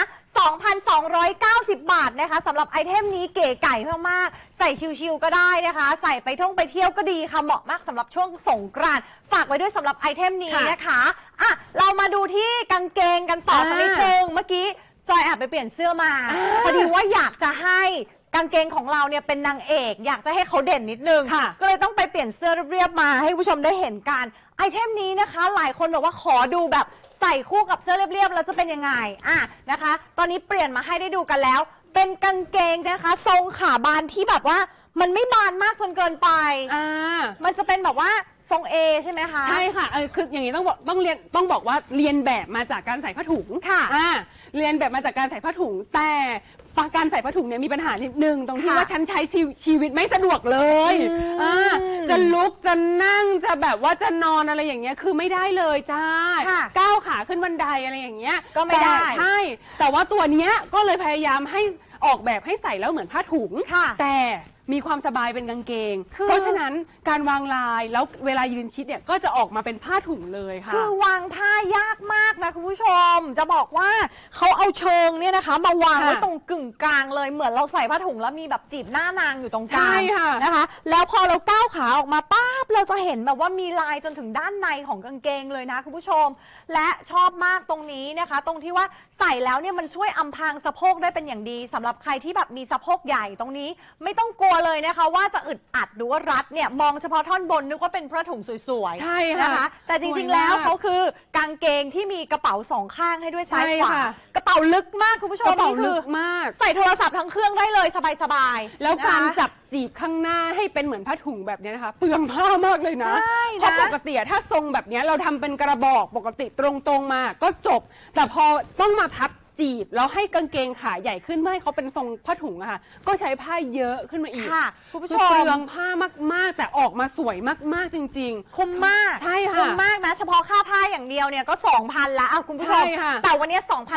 2,290 บาทนะคะสำหรับไอเทมนี้เก๋ไก่มากๆใส่ชิลๆก็ได้นะคะใส่ไปไปเที่ยวก็ดีค่ะเหมาะมากสำหรับช่วงสงกรานต์ฝากไว้ด้วยสำหรับไอเทมนี้นะคะอ่ะเรามาดูที่กางเกงกันต่อสักนิดนึงเมื่อกี้จอยแอบไปเปลี่ยนเสื้อมาพอดีว่าอยากจะให้กางเกงของเราเนี่ยเป็นนางเอกอยากจะให้เขาเด่นนิดนึงก็เลยต้องไปเปลี่ยนเสื้อเรียบมาให้ผู้ชมได้เห็นกันไอเทมนี้นะคะหลายคนบอกว่าขอดูแบบใส่คู่กับเสื้อเรียบๆแล้วจะเป็นยังไงนะคะตอนนี้เปลี่ยนมาให้ได้ดูกันแล้วเป็นกางเกงนะคะทรงขาบานที่แบบว่ามันไม่บานมากจนเกินไปมันจะเป็นแบบว่าทรง A ใช่ไหมคะใช่ค่ะคืออย่างนี้ต้องบอกว่าเรียนแบบมาจากการใส่ผ้าถุงค่ะเรียนแบบมาจากการใส่ผ้าถุงแต่การใส่ผ้าถุงเนี่ยมีปัญหานิดนึงตรงที่ว่าฉันใช้ชีวิตไม่สะดวกเลยจะลุกจะนั่งจะแบบว่าจะนอนอะไรอย่างเงี้ยคือไม่ได้เลยจ้าก้าวขาขึ้นบันไดอะไรอย่างเงี้ยก็ไม่ได้ใช่แต่ว่าตัวเนี้ยก็เลยพยายามให้ออกแบบให้ใส่แล้วเหมือนผ้าถุงแต่มีความสบายเป็นกางเกงเพราะฉะนั้นการวางลายแล้วเวลายืนชิดเนี่ยก็จะออกมาเป็นผ้าถุงเลยค่ะคือวางผ้ายากมากนะคุณผู้ชมจะบอกว่าเขาเอาเชิงเนี่ยนะคะมาวางไว้ตรงกึ่งกลางเลยเหมือนเราใส่ผ้าถุงแล้วมีแบบจีบหน้านางอยู่ตรงกลางนะคะแล้วพอเราก้าวขาออกมาปั๊บเราจะเห็นแบบว่ามีลายจนถึงด้านในของกางเกงเลยนะคุณผู้ชมและชอบมากตรงนี้นะคะตรงที่ว่าใส่แล้วเนี่ยมันช่วยอำพรางสะโพกได้เป็นอย่างดีสำหรับใครที่แบบมีสะโพกใหญ่ตรงนี้ไม่ต้องกลัวเลยนะคะว่าจะอึดอัดหรือว่ารัดเนี่ยมองเฉพาะท่อนบนนึกว่าเป็นผ้าถุงสวยๆใช่นะคะแต่จริงๆแล้วเขาคือกางเกงที่มีกระเป๋า2ข้างให้ด้วยซ้ายขวากระเป๋าลึกมากคุณผู้ชมนี่คือมากใส่โทรศัพท์ทั้งเครื่องได้เลยสบายๆแล้วการจับจีบข้างหน้าให้เป็นเหมือนผ้าถุงแบบนี้นะคะเปลืองผ้ามากเลยนะเพราะปกติถ้าทรงแบบนี้เราทำเป็นกระบอกปกติตรงๆมาก็จบแต่พอต้องมาพับจีบแล้วให้กางเกงขาใหญ่ขึ้นเพื่อให้เขาเป็นทรงผ้าถุงอะค่ะก็ใช้ผ้าเยอะขึ้นมาอีกคุณผู้ชมเปลืองผ้ามากๆแต่ออกมาสวยมากๆจริงๆคุ้มมากใช่ค่ะคุ้มมากนะเฉพาะค่าผ้าอย่างเดียวเนี่ยก็ 2,000 ละคุณผู้ชมแต่วันนี้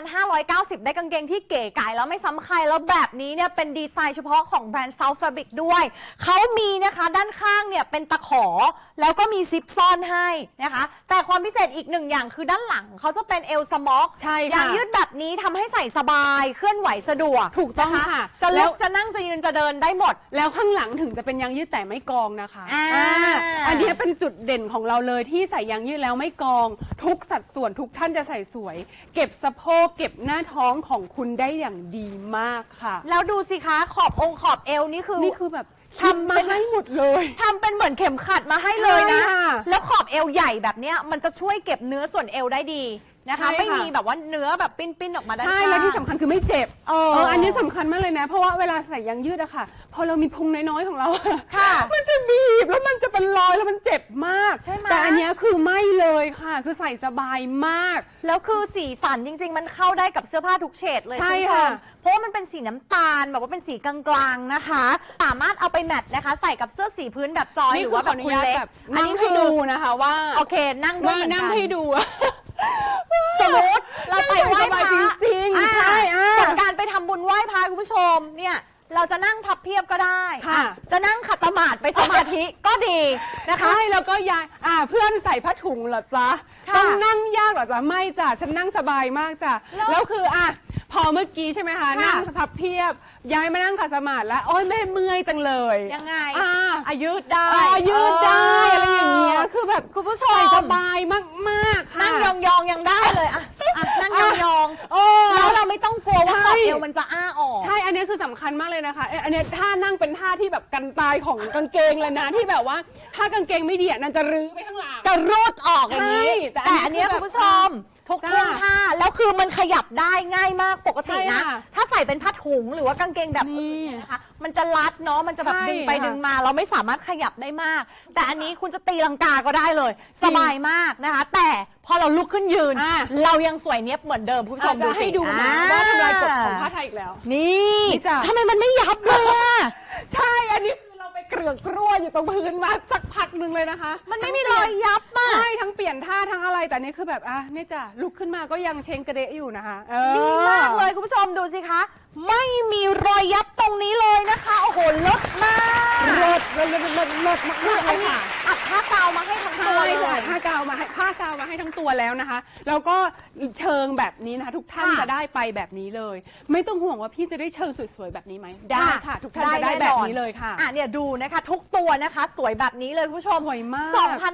2,590 ได้กางเกงที่เก๋ไก๋แล้วไม่ซ้ำใครแล้วแบบนี้เนี่ยเป็นดีไซน์เฉพาะของแบรนด์ South Fabric ด้วยเขามีนะคะด้านข้างเนี่ยเป็นตะขอแล้วก็มีซิปซ่อนให้นะคะแต่ความพิเศษอีกหนึ่งอย่างคือด้านหลังเขาจะเป็นเอลสม็อกยางยืดแบบนี้ทำให้ใส่สบายเคลื่อนไหวสะดวกถูกต้องค่ะจะลุกจะนั่งจะยืนจะเดินได้หมดแล้วข้างหลังถึงจะเป็นยางยืดแต่ไม่กองนะคะอันนี้เป็นจุดเด่นของเราเลยที่ใส่ยางยืดแล้วไม่กองทุกสัดส่วนทุกท่านจะใส่สวยเก็บสะโพกเก็บหน้าท้องของคุณได้อย่างดีมากค่ะแล้วดูสิคะขอบองค์ขอบเอวนี่คือแบบทำมาให้หมดเลยทำเป็นเหมือนเข็มขัดมาให้เลยนะใช่ค่ะแล้วขอบเอวใหญ่แบบเนี้ยมันจะช่วยเก็บเนื้อส่วนเอวได้ดีนะคะใช่ค่ะไม่มีแบบว่าเนื้อแบบปิ้นๆออกมาด้านใช่ข้างและที่สำคัญคือไม่เจ็บ อันนี้สำคัญมากเลยนะ เพราะว่าเวลาใส่ยางยืดอะค่ะ พอเรามีพุงน้อยๆของเราค่ะมันจะบีบแล้วมันจะเป็นรอยแล้วมันเจ็บมากใช่ไหมแต่อันเนี้ยคือไม่เลยค่ะ คือใส่สบายมากแล้วคือสีสันจริง ๆ มันเข้าได้กับเสื้อผ้าทุกเฉดเลยใช่คุณผู้ชค่ะมเพราะว่ามันเป็นสีน้ำตาลแบบว่าเป็นสีกลางๆนะคะ สามารถเอาไปแมทนะคะ ใส่กับเสื้อสีพื้นแบบจอยนี่หรือคือว่าขแบอบ อนุคุณญาตเล็กแบบอันนั่งนี้ให้ดูนะคะว่าโอเคนั่งด้วยเหมือนนั่งกันให้ดูอะสมมติเราไปไหว้พระจริงๆใช่ส่วนการไปทำบุญไหว้พระคุณผู้ชมเนี่ยเราจะนั่งพับเพียบก็ได้ค่ะจะนั่งขัดสมาธิไปสมาธิก็ดีนะคะใช่แล้วก็ยายเพื่อนใส่ผ้าถุงเหรอจ๊ะค่ะต้องนั่งยากเหรอจ๊ะไม่จ้ะฉันนั่งสบายมากจ้ะแล้วแล้วคือพอเมื่อกี้ใช่ไหมคะค่ะนั่งพับเพียบย้ายมานั่งขัดสมาธิแล้วโอ๊ยแม่เมื่อยจังเลยยังไงยืดได้ยืดได้อะไรอย่างเงี้ยคือแบบคุณผู้ชมใส่สบายมากๆค่ะนั่งยองๆยังได้เลยอะนั่งยองโอ้ๆแล้วเราไม่ต้องกลัวว่าขอบใช่เอวมันจะอ้าออกใช่ อันนี้คือสำคัญมากเลยนะคะอันนี้ท่านั่งเป็นท่าที่แบบกันตายของกางเกงเลยนะที่แบบว่าถ้ากางเกงไม่ดีนั่นจะรื้อไปข้างหลังจะรูดออกอย่างนี้ใช่แต่แต่อันเนี้ยอันนี้คุณผู้ชมทุกจ้าท่วงท่าแล้วคือมันขยับได้ง่ายมากปกตินะใช่ค่ะถ้าใส่เป็นผ้าถุงหรือว่ากางเกงแบบนี่อื่นนะคะมันจะรัดเนาะมันจะแบบใช่ดึงไปค่ะดึงมาเราไม่สามารถขยับได้มาก แต่อันนี้คุณจะตีลังกาก็ได้เลย สบายมากนะคะ แต่พอเราลุกขึ้นยืน เรายังสวยเนี้ยบเหมือนเดิมคุณผู้ชมจะดูสิให้ดูนะว่าทำลายกฎของผ้าไทยอีกแล้วนี่นี่จ้ะทำไมมันไม่ยับเลยอะใช่อันนี้คือเราไปเกลือกกลัวอยู่ตรงพื้นมาสักพักหนึ่งเลยนะคะมันไม่มีรอยยับมากใช่ทั้งเปลี่ยนท่าทั้งอะไรแต่นี่คือแบบนี่จ้ะลุกขึ้นมาก็ยังเชงกระเดะอยู่นะคะดีมากเลยคุณผู้ชมดูสิคะ ไม่มีรอยยับตรงนี้เลยนะคะโอ้โหเลิศมากเลิศมากเลยค่ะอัดผ้ากาวมาให้ทั้งตัวใช่เลยค่ะผ้ากาวมาให้ทั้งตัวแล้วนะคะ แล้วก็เชิงแบบนี้นะคะ ทุกท่านค่ะจะได้ไปแบบนี้เลย ไม่ต้องห่วงว่าพี่จะได้เชิงสวยๆแบบนี้ไหมได้ค่ะ ทุกท่านจะได้แบบนี้เลยค่ะเนี่ยดูนะคะ ทุกตัวนะคะสวยแบบนี้เลยคุณผู้ชมสวยมาก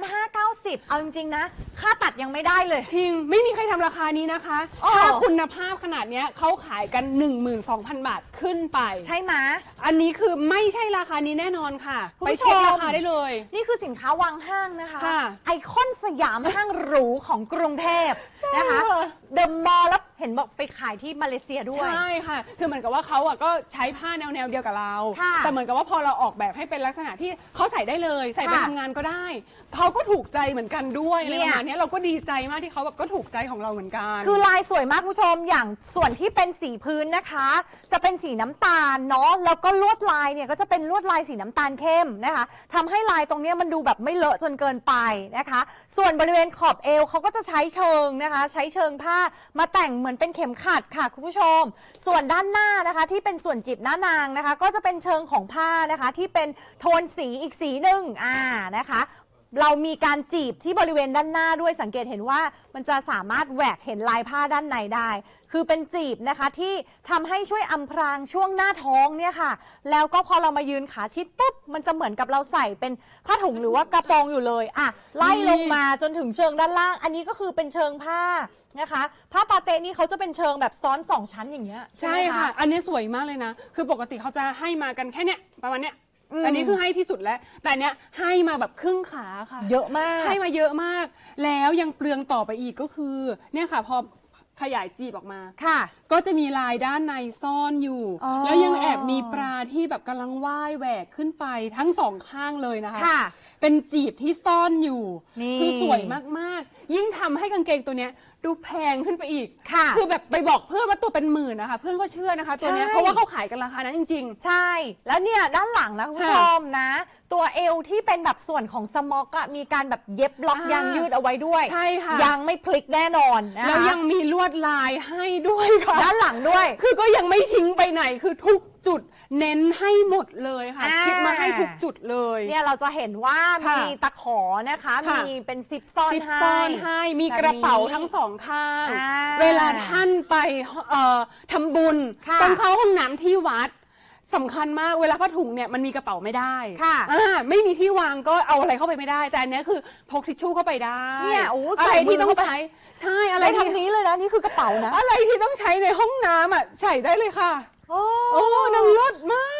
2,590เอาจริงๆนะ ค่าตัดยังไม่ได้เลยจริงไม่มีใครทำราคานี้นะคะอ๋อถ้าคุณภาพขนาดเนี้ยเขาขายกัน 12,000 บาทขึ้นไปใช่ไหมอันนี้คือไม่ใช่ราคานี้แน่นอนค่ะคุณไปผู้ชมเช็คราคาได้เลยนี่คือสินค้าวางห้างนะคะค่ะไอคอนสยามห้างหรูของกรุงเทพนะคะใช่ค่ะเดอะมอลล์แล้วเห็นบอกไปขายที่มาเลเซียด้วยใช่ค่ะ คือเหมือนกับว่าเขาก็ใช้ผ้าแนวเดียวกับเราค่ะแต่เหมือนกับว่าพอเราออกแบบให้เป็นลักษณะที่เขาใส่ได้เลย ใส่ไปค่ะทำงานก็ได้ เขาก็ถูกใจเหมือนกันด้วยอะไรเนี่ปยระมาณนี้เราก็ดีใจมากที่เขาแบบก็ถูกใจของเราเหมือนกันคือลายสวยมากคุณผู้ชมอย่างส่วนที่เป็นสีพื้นนะคะ จะเป็นสีน้ำตาลเนาะแล้วก็ลวดลายเนี่ยก็จะเป็นลวดลายสีน้ำตาลเข้มนะคะทำให้ลายตรงเนี้ยมันดูแบบไม่เลอะจนเกินไปนะคะ ส่วนบริเวณขอบเอวเขาก็จะใช้เชิงนะคะ ใช้เชิงผ้ามาแต่งเหมือนเป็นเข็มขัดค่ะคุณผู้ชม ส่วนด้านหน้านะคะที่เป็นส่วนจีบหน้านางนะคะ ก็จะเป็นเชิงของผ้านะคะ ที่เป็นโทนสีอีกสีหนึ่งนะคะ เรามีการจีบที่บริเวณด้านหน้าด้วยสังเกตเห็นว่ามันจะสามารถแหวกเห็นลายผ้าด้านในได้ คือเป็นจีบนะคะที่ทำให้ช่วยอำพรางช่วงหน้าท้องเนี่ยค่ะ แล้วก็พอเรามายืนขาชิดปุ๊บมันจะเหมือนกับเราใส่เป็นผ้าถุงหรือว่ากระโปรงอยู่เลยไล่ลงมาจนถึงเชิงด้านล่าง อันนี้ก็คือเป็นเชิงผ้านะคะผ้าปาเต้นี่เขาจะเป็นเชิงแบบซ้อน2ชั้นอย่างเงี้ยใช่ไหมค่ะ อันนี้สวยมากเลยนะ คือปกติเขาจะให้มากันแค่เนี้ยประมาณเนี้ยอันนี้คือให้ที่สุดแล้ว แต่เนี้ยให้มาแบบครึ่งขาค่ะเยอะมากให้มาเยอะมาก แล้วยังเปลืองต่อไปอีกก็คือเนี่ยค่ะพอขยายจีบออกมาค่ะก็จะมีลายด้านในซ่อนอยู่อ๋อแล้วยังแอบมีปลาที่แบบกำลังว่ายแหวกขึ้นไปทั้งสองข้างเลยนะคะค่ะเป็นจีบที่ซ่อนอยู่นี่คือสวยมากๆ ยิ่งทำให้กางเกงตัวเนี้ยดูแพงขึ้นไปอีกค่ะคือแบบไปบอกเพื่อนว่าตัวเป็นหมื่นนะคะ เพื่อนก็เชื่อนะคะตัวเนี้ยใช่เพราะว่าเขาขายกันราคานั้นจริงใช่ แล้วเนี่ยด้านหลังนะคุณผู้ชมนะ ตัวเอวที่เป็นแบบส่วนของสม็อกอะมีการแบบเย็บล็อกยางยืดเอาไว้ด้วยใช่ค่ะยางไม่พลิกแน่นอนๆนะคะแล้วยังมีลวดลายให้ด้วยค่ะด้านหลังด้วยคือก็ยังไม่ทิ้งไปไหนคือทุกจุดเน้นให้หมดเลยค่ะ คิดมาให้ทุกจุดเลยเนี่ยเราจะเห็นว่าค่ะมีตะขอนะคะค่ะมีเป็นซิปซ่อนซิปให้ซ่อนให้มีกระเป๋าทั้งสองข้าง เวลาท่านไปทำบุญค่ะต้องเข้าห้องน้ำที่วัดสำคัญมากเวลาผ้าถุงเนี่ยมันมีกระเป๋าไม่ได้ค่ะไม่มีที่วางก็เอาอะไรเข้าไปไม่ได้ แต่อันเนี้ยคือพกทิชชู่เข้าไปได้เนี่ยโอ้อะไรที่ต้องใส่มือเข้าไปใช้ใช่อะไรได้ที่ทางนี้เลยนะนี่คือกระเป๋านะอะไรที่ต้องใช้ในห้องน้ำใส่ได้เลยค่ะโอ้โอ้นางเลิศมาก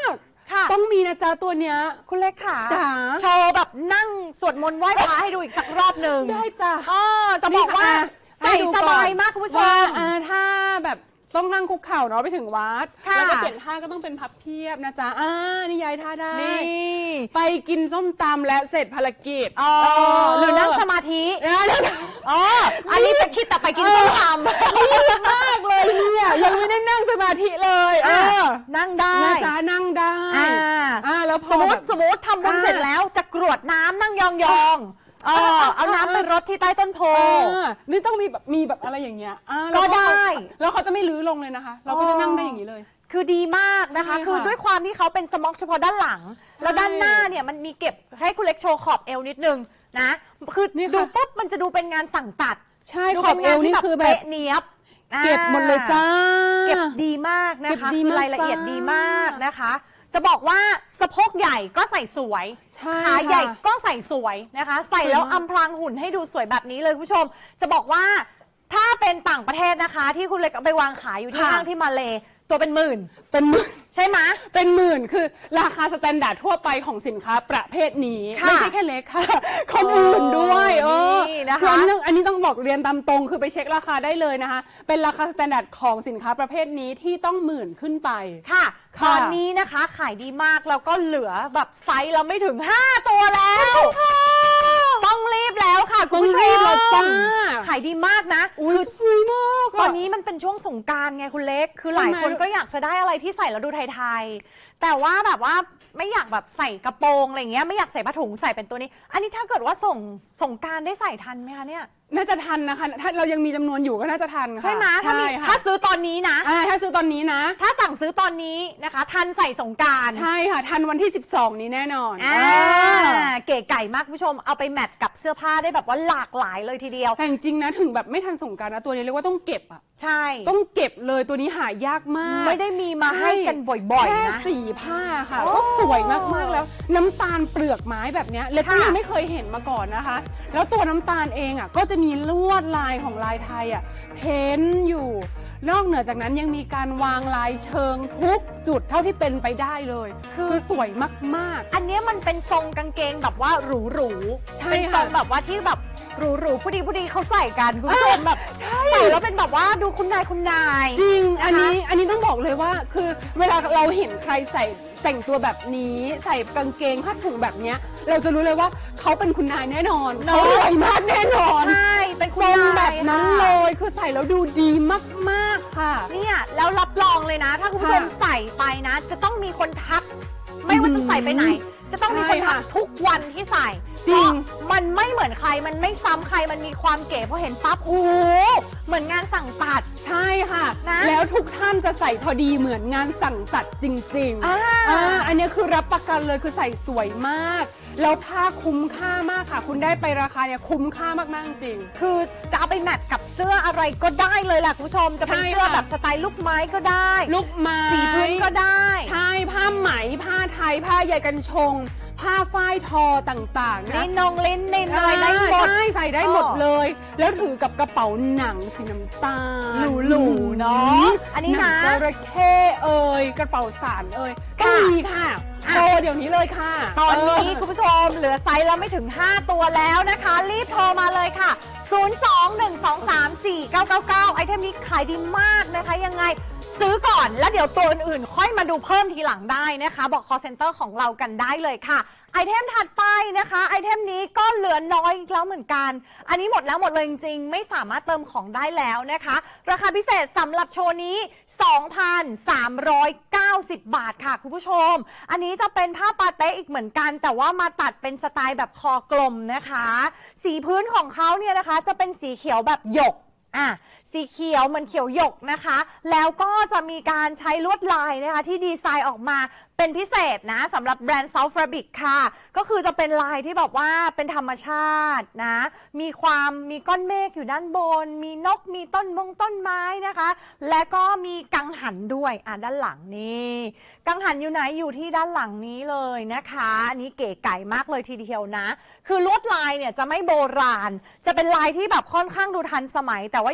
ค่ะต้องมีนะจ๊ะตัวเนี้ยคุณเล็กค่ะจ๋าโชว์แบบนั่งสวดมนต์ไหว้พระให้ดูอีกสักรอบหนึ่งได้จ้ะจะบอกว่าให้ใส่ดูสก่อนบายมากคุณผู้ชว่าม ถ้าแบบต้องนั่งคุกเข่าเนาะไปถึงวัดค่ะแล้วก็เปลี่ยนท่าก็ต้องเป็นพับเพียบนะจ๊ะนี่ยายท่าได้นี่ไปกินส้มตำและเสร็จภารกิจหรือนั่งสมาธินะอันนี้จะคิดแต่ไปกินส้มตำรีบมากเลยเนี่ยยังไม่ได้นั่งสมาธิเลยนั่งได้นะจ๊ะนั่งได้แล้วพสอมมแบติบสมมติทำบุญเสร็จแล้วจะกรวดน้ำนั่งยองๆเอาน้ำไปรดที่ใต้ต้นโพนี่ต้องมีแบบอะไรอย่างเงี้ยก็ได้แล้วเขาจะไม่ลื้อลงเลยนะคะ เราก็จะนั่งได้อย่างนี้เลยคือดีมากนะคะใช่ค่ะคือด้วยความที่เขาเป็นสม็อกเฉพาะด้านหลัง แล้วด้านหน้าเนี่ยมันมีเก็บให้คุณเล็กโชว์ขอบเอวนิดนึงนะ คือนี่ค่ะดูปุ๊บมันจะดูเป็นงานสั่งตัดใช่ดูขอบเอวนี่คือแบบเป๊ะเนียบเก็บหมดเลยจ้าเก็บดีมากนะคะเก็บดีคือมากรายละเอียดจ้าดีมากนะคะ จะบอกว่าสะโพกใหญ่ก็ใส่สวยใช่ขาใหญ่ค่ะก็ใส่สวยนะคะ ใส่แล้วสวยมากอำพรางหุ่นให้ดูสวยแบบนี้เลยคุณผู้ชม จะบอกว่าถ้าเป็นต่างประเทศนะคะ ที่คุณเล็กเอาไปวางขายอยู่ที่ห้างที่มาเลตัวเป็นหมื่นเป็นหมื่นใช่ไหมเป็นหมื่นคือราคาสแตนดาร์ดทั่วไปของสินค้าประเภทนี้ค่ะไม่ใช่แค่เล็กค่ะ คนอื่นด้วยนี่นะคะคืออันนี้ต้องบอกเรียนตามตรงคือไปเช็คราคาได้เลยนะคะ เป็นราคาสแตนดาร์ดของสินค้าประเภทนี้ที่ต้องหมื่นขึ้นไปค่ะค่ะตอนนี้นะคะขายดีมากแล้วก็เหลือแบบไซส์เราไม่ถึง 5 ตัวแล้วต้องรีบแล้วค่ะคุณผู้ชต้องรีบแล้วจ้าขายดีมากนะอุ้ยสวยมากตอนนี้มันเป็นช่วงสงกรานต์ไงคุณเล็ก คือใช่หไหมลายคนก็อยากจะได้อะไรที่ใส่แล้วดูไทยๆ แต่ว่าแบบว่าไม่อยากแบบใส่กระโปรงอะไรเงี้ยไม่อยากใส่ผ้าถุงใส่เป็นตัวนี้ อันนี้ถ้าเกิดว่าสงกรานต์ได้ใส่ทันไหมคะเนี่ยน่าจะทันนะคะ ถ้าเรายังมีจำนวนอยู่ก็น่าจะทันค่ะใช่ไหมถ้ามีใช่ค่ะถ้าซื้อตอนนี้นะถ้าซื้อตอนนี้นะถ้าสั่งซื้อตอนนี้นะคะ ทันใส่สงกรานต์ใช่ค่ะทันวันที่ 12 นี้แน่นอนเก๋ไก่มากคุณผู้ชมเอาไปแมทกับเสื้อผ้าได้แบบว่าหลากหลายเลยทีเดียวแต่จริงๆนะถึงแบบไม่ทันสงกรานต์นะตัวนี้เรียกว่าต้องเก็บอะใช่ต้องเก็บเลยตัวนี้หายากมากไม่ได้มีมาให้กันบ่อยๆแค่นะสีผ้าค่ะโอ้ก็สวยมากๆแล้ว น้ำตาลเปลือกไม้แบบเนี้ยเล็กก็ค่ะยังไม่เคยเห็นมาก่อนนะคะ แล้วตัวน้ำตาลเองอ่ะก็จะมีลวดลายของลายไทยอ่ะเพ้นอยู่ นอกเหนือจากนั้นยังมีการวางลายเชิงทุกจุดเท่าที่เป็นไปได้เลย คือสวยมากๆอันเนี้ยมันเป็นทรงกางเกงแบบว่าหรูใช่ๆเป็นทรงค่ะแบบว่าที่แบบหรูๆผู้ดีเขาใส่กันคุณผู้ชมแบบใส่แล้วเป็นแบบว่าดูคุณนายจริงนะคะอันนี้ต้องบอกเลยว่าคือเวลาเราเห็นใครใส่แต่งตัวแบบนี้ใส่กางเกงผ้าถุงแบบเนี้ยเราจะรู้เลยว่าเขาเป็นคุณนายแน่นอนเขารวยมากแน่นอนใช่เป็นคุณทรงนายแบบนั้นค่ะเลยคือใส่แล้วดูดีมากๆค่ะเนี่ยแล้วรับรองเลยนะ ถ้าคุณผู้ชมค่ะใส่ไปนะ จะต้องมีคนทัก ไม่ว่าจะใส่ไปไหน จะต้องมีคนใช่ทัค่ะกทุกวันที่ใส่จริงเพาะมันไม่เหมือนใครมันไม่ซ้ำใครมันมีความเก๋พอเห็นปั๊บโอ้โหเหมือนงานสั่งตัดใช่ค่ะนะแล้วทุกท่านจะใส่พอดีเหมือนงานสั่งตัดจริงอ่าอันนี้คือรับประกันเลยคือใส่สวยมาก แล้วผ้าคุ้มค่ามากค่ะ คุณได้ไปราคาเนี่ยคุ้มค่ามากๆจริงคือจะเอาไปแมทกับเสื้ออะไรก็ได้เลยแหละคุณผู้ชม จะเป็นใช่เสื้อค่ะแบบสไตล์ลูกไม้ก็ได้ลูกไม้สีพื้นก็ได้ใช่ผ้าไหมผ้าไทยผ้าใยกันชง ผ้าฝ้ายทอต่างๆนะลิ้นนงลิ้นนินอะไรได้หมดใช่ใส่ได้หมดเลย แล้วถือกับกระเป๋าหนังสีน้ำตาลหรูๆเนาะอันนี้หนันะงจระเข้เอ่ยกระเป๋าสารเอ่ยก็ค่ะมีค่ะโชว์เดี๋ยวนี้เลยค่ะตอนนี้เคุณผู้ชมเหลือไซส์แล้วไม่ถึง 5 ตัวแล้วนะคะ รีบโทรมาเลยค่ะ 021234999 ไอเทมนี้ขายดีมากนะคะยังไงซื้อก่อนแล้วเดี๋ยวตัวอื่นๆ ค่อยมาดูเพิ่มทีหลังได้นะคะ บอก call center ของเรากันได้เลยค่ะไอเทมถัดไปนะคะไอเทมนี้ก็เหลือน้อยอีกแล้วเหมือนกัน อันนี้หมดแล้วหมดเลยจริงๆ ไม่สามารถเติมของได้แล้วนะคะ ราคาพิเศษสำหรับโชว์นี้ 2,390 บาทค่ะคุณผู้ชม อันนี้จะเป็นผ้าปาเต้อีกเหมือนกัน แต่ว่ามาตัดเป็นสไตล์แบบคอกลมนะคะ สีพื้นของเขาเนี่ยนะคะจะเป็นสีเขียวแบบหยกสีเขียวเหมือนเขียวหยกนะคะ แล้วก็จะมีการใช้ลวดลายนะคะที่ดีไซน์ออกมาเป็นพิเศษนะสำหรับแบรนด์ South Fabric ค่ะ ก็คือจะเป็นลายที่แบบว่าเป็นธรรมชาตินะมีก้อนเมฆอยู่ด้านบน มีนกมีต้นไม้นะคะ และก็มีกังหันด้วยด้านหลังนี่กังหันอยู่ไหนอยู่ที่ด้านหลังนี้เลยนะคะอันนี้เก๋ไก่มากเลยทีเดียวนะคือลวดลายเนี่ยจะไม่โบราณจะเป็นลายที่แบบค่อนข้างดูทันสมัย แต่ว่ายังมีเอก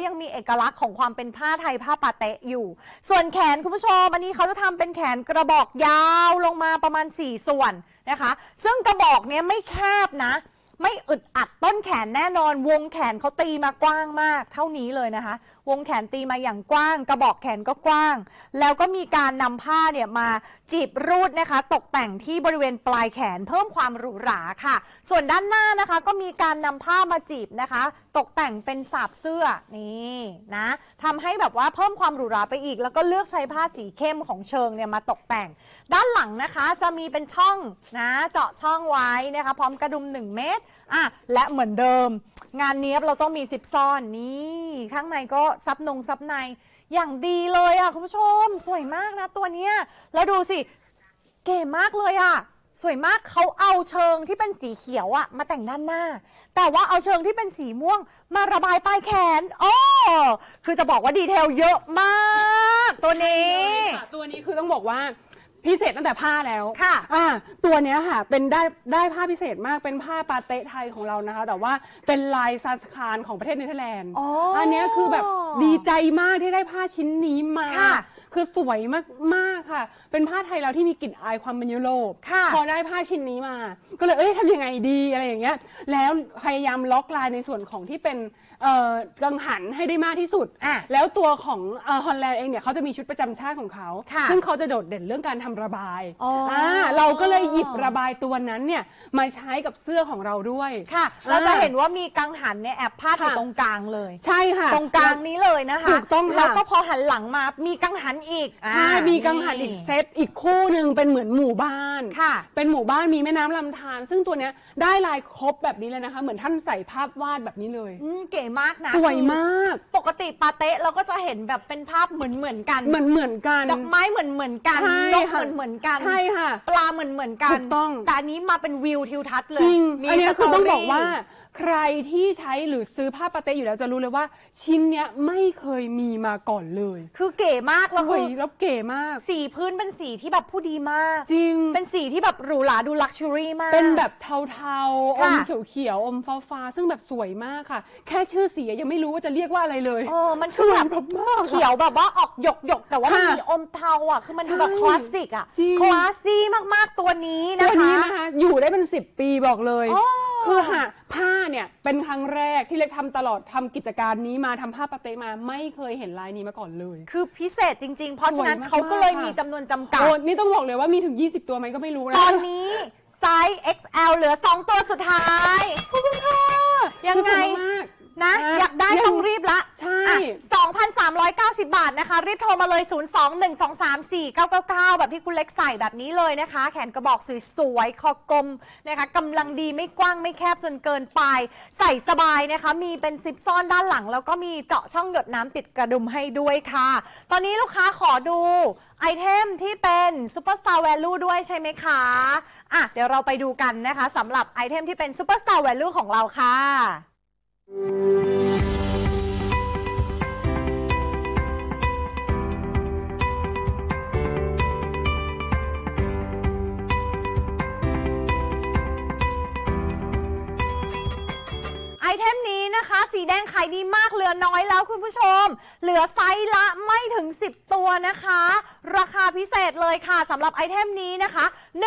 อกลักษณ์ของความเป็นผ้าไทยผ้าปาเต๊ะอยู่ส่วนแขนคุณผู้ชมอันนี้เขาจะทำเป็นแขนกระบอกยาวลงมาประมาณ4ส่วนนะคะซึ่งกระบอกเนี้ยไม่แคบนะไม่อึดอัดต้นแขนแน่นอนวงแขนเขาตีมากว้างมากเท่านี้เลยนะคะวงแขนตีมาอย่างกว้างกระบอกแขนก็กว้างแล้วก็มีการนำผ้าเนี่ยมาจีบรูดนะคะตกแต่งที่บริเวณปลายแขนเพิ่มความหรูหราค่ะส่วนด้านหน้านะคะก็มีการนำผ้ามาจีบนะคะตกแต่งเป็นสาบเสื้อนี่นะทำให้แบบว่าเพิ่มความหรูหราไปอีกแล้วก็เลือกใช้ผ้าสีเข้มของเชิงเนี่ยมาตกแต่งด้านหลังนะคะจะมีเป็นช่องนะเจาะช่องไว้นะคะพร้อมกระดุม1 เมตรและเหมือนเดิมงานนี้เราต้องมีซิปซ่อนนี่ข้างในก็ซับในอย่างดีเลยคุณผู้ชมสวยมากนะตัวเนี้ยแล้วดูสิเก๋มากเลยสวยมากเขาเอาเชิงที่เป็นสีเขียวมาแต่งด้านหน้าแต่ว่าเอาเชิงที่เป็นสีม่วงมาระบายปลายแขนคือจะบอกว่าดีเทลเยอะมากตัวนี้ตัวนี้คือต้องบอกว่าพิเศษตั้งแต่ผ้าแล้วค่ะตัวเนี้ยค่ะเป็นได้ผ้าพิเศษมากเป็นผ้าปาเต๊ะไทยของเรานะคะแต่ว่าเป็นลายซาสคานของประเทศเนเธอร์แลนด์อันนี้คือแบบดีใจมากที่ได้ผ้าชิ้นนี้มาคือสวยมากค่ะเป็นผ้าไทยเราที่มีกลิ่นอายความเป็นยุโรปพอได้ผ้าชิ้นนี้มาก็เลยทำยังไงดีอะไรอย่างเงี้ยแล้วพยายามล็อกลายในส่วนของที่เป็นกังหันให้ได้มากที่สุดแล้วตัวของฮอลแลนด์เองเนี่ยเขาจะมีชุดประจำชาติของเขาซึ่งเขาจะโดดเด่นเรื่องการทำระบายเราก็เลยหยิบระบายตัวนั้นเนี่ยมาใช้กับเสื้อของเราด้วยค่ะเราจะเห็นว่ามีกังหันเนี่ยแอบพาดอยู่ตรงกลางเลยใช่ค่ะตรงกลางนี้เลยนะคะถูกต้องแล้วก็พอหันหลังมามีกังหันอีกใช่มีกังหันอีกเซตอีกคู่หนึ่งเป็นเหมือนหมู่บ้านเป็นหมู่บ้านมีแม่น้ำลำธารซึ่งตัวเนี้ยได้ลายครบแบบนี้เลยนะคะเหมือนท่านใส่ภาพวาดแบบนี้เลยเก๋มากนะสวยมากปกติปาเต๊ะเราก็จะเห็นแบบเป็นภาพเหมือนกันเหมือนกันดอกไม้เหมือนกันนกเหมือนกันใช่ค่ะปลาเหมือนกันถูกต้องแต่อันนี้มาเป็นวิวทิวทัศน์เลยจริงอันนี้คือต้องบอกว่าใครที่ใช้หรือซื้อผ้าปาเต๊ะอยู่แล้วจะรู้เลยว่าชิ้นเนี้ยไม่เคยมีมาก่อนเลยคือเก๋มากแล้วเก๋มากสีพื้นเป็นสีที่แบบผู้ดีมากจริงเป็นสีที่แบบหรูหราดูลักชัวรี่มากเป็นแบบเทาๆอมเขียวๆอมฟ้าซึ่งแบบสวยมากค่ะแค่ชื่อสียังไม่รู้ว่าจะเรียกว่าอะไรเลยมันคือแบบเขียวแบบว่าออกหยกแต่ว่ามันมีอมเทาคือมันดูแบบคลาสสิกคลาสซี่มากๆตัวนี้นะคะอยู่ได้เป็น10 ปีบอกเลยคือผ้าเนี่ยเป็นครั้งแรกที่เล็กทำตลอดทำกิจการนี้มาทำผ้าปาเต๊ะมาไม่เคยเห็นลายนี้มาก่อนเลยคือพิเศษจริงๆเพราะฉะนั้นเขาก็เลยมีจำนวนจำกัดนี่ต้องบอกเลยว่ามีถึง20 ตัวไหมก็ไม่รู้นะตอนนี้ไซส์ XL เหลือ2 ตัวสุดท้ายคุณพ่อยังไงนะอยากได้ต้องรีบละใช่ 2,390 บาทนะคะรีบโทรมาเลย 021234999 แบบที่คุณเล็กใส่แบบนี้เลยนะคะแขนกระบอกสวยๆคอกลมนะคะกำลังดีไม่กว้างไม่แคบจนเกินไปใส่สบายนะคะมีเป็นซิปซ่อนด้านหลังแล้วก็มีเจาะช่องหยดน้ำติดกระดุมให้ด้วยค่ะตอนนี้ลูกค้าขอดูไอเทมที่เป็นซูเปอร์สตาร์แวลูด้วยใช่ไหมคะเดี๋ยวเราไปดูกันนะคะสำหรับไอเทมที่เป็นซูเปอร์สตาร์แวลูของเราค่ะไอเทมนี้นะคะสีแดงขายดีมากเหลือน้อยแล้วคุณผู้ชมเหลือไซส์ละไม่ถึง10 ตัวนะคะราคาพิเศษเลยค่ะสำหรับไอเทมนี้นะคะ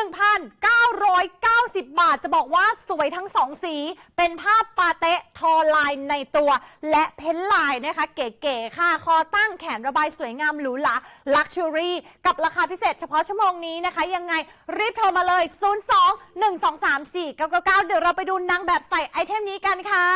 1,990 บาทจะบอกว่าสวยทั้ง2สีเป็นผ้าปาเต๊ะทอลายในตัวและเพ้นลายนะคะเก๋ๆค่ะคอตั้งแขนระบายสวยงามหรูหราลักชัวรี่กับราคาพิเศษเฉพาะชั่วโมงนี้นะคะยังไงรีบโทรมาเลย 02-1234999 เดี๋ยวเราไปดูนางแบบใส่ไอเทมนี้กันค่ะ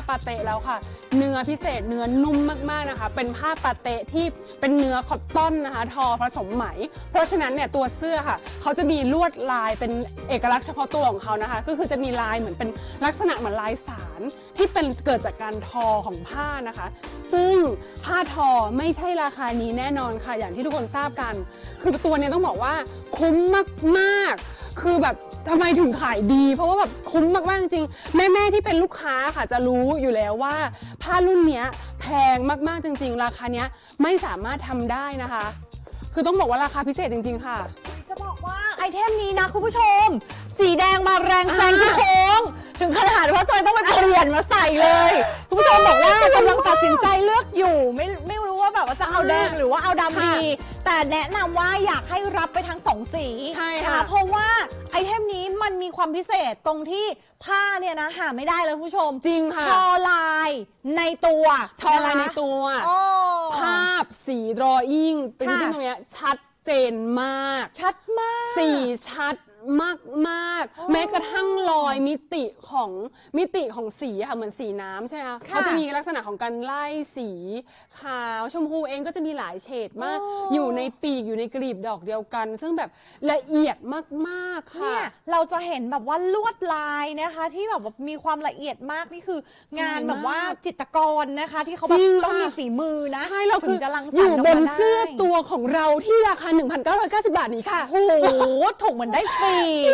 ปาเตะแล้วค่ะเนื้อพิเศษเนื้อนุ่มมากๆนะคะเป็นผ้าปาเตะที่เป็นเนื้อคอตตอนนะคะทอผสมไหมเพราะฉะนั้นเนี่ยตัวเสื้อค่ะเขาจะมีลวดลายเป็นเอกลักษณ์เฉพาะตัวของเขานะคะก็คือจะมีลายเหมือนเป็นลักษณะเหมือนลายสารที่เป็นเกิดจากการทอของผ้านะคะซึ่งผ้าทอไม่ใช่ราคานี้แน่นอนค่ะอย่างที่ทุกคนทราบกันคือตัวนี้ต้องบอกว่าคุ้มมากๆคือแบบทำไมถึงขายดีเพราะว่าแบบคุ้มมากๆจริงๆแม่ๆที่เป็นลูกค้าค่ะจะรู้อยู่แล้วว่าผ้ารุ่นนี้แพงมากๆจริงๆราคาเนี้ยไม่สามารถทำได้นะคะคือต้องบอกว่าราคาพิเศษจริงๆค่ะจะบอกว่าไอเทมนี้นะคุณผู้ชมสีแดงมาแรงแซงที่โค้งถึงขนาดว่าจอยต้องไปเปลี่ยนมาใส่เลยคุณผู้ชมบอกว่ากำลังตัดสินใจเลือกอยู่ไม่รู้ว่าแบบว่าจะเอาแดงหรือว่าเอาดำดีแต่แนะนำว่าอยากให้รับไปทั้ง2สีใช่ค่ะเพราะว่าไอเทมนี้มันมีความพิเศษตรงที่ผ้าเนี่ยนะหาไม่ได้เลยคุณผู้ชมจริงค่ะทอลายในตัวทอลายในตัวภาพสีดรออิ่งเป็นที่ตรงนี้ชัดเจนมากชัดมากสีชัดมากแม้กระทั่งรอยมิติของสีค่ะเหมือนสีน้ำใช่ไหมคะเขาจะมีลักษณะของการไล่สีขาวชมพูเองก็จะมีหลายเฉดมากอยู่ในปีกอยู่ในกลีบดอกเดียวกันซึ่งแบบละเอียดมากๆค่ะเราจะเห็นแบบว่าลวดลายนะคะที่แบบมีความละเอียดมากนี่คืองานแบบว่าจิตรกรนะคะที่เขาแบบต้องมีฝีมือนะใช่เราคืออยู่บนเสื้อตัวของเราที่ราคา 1,990 บาทนี้ค่ะโอ้โหถูกเหมือนได้ฟรี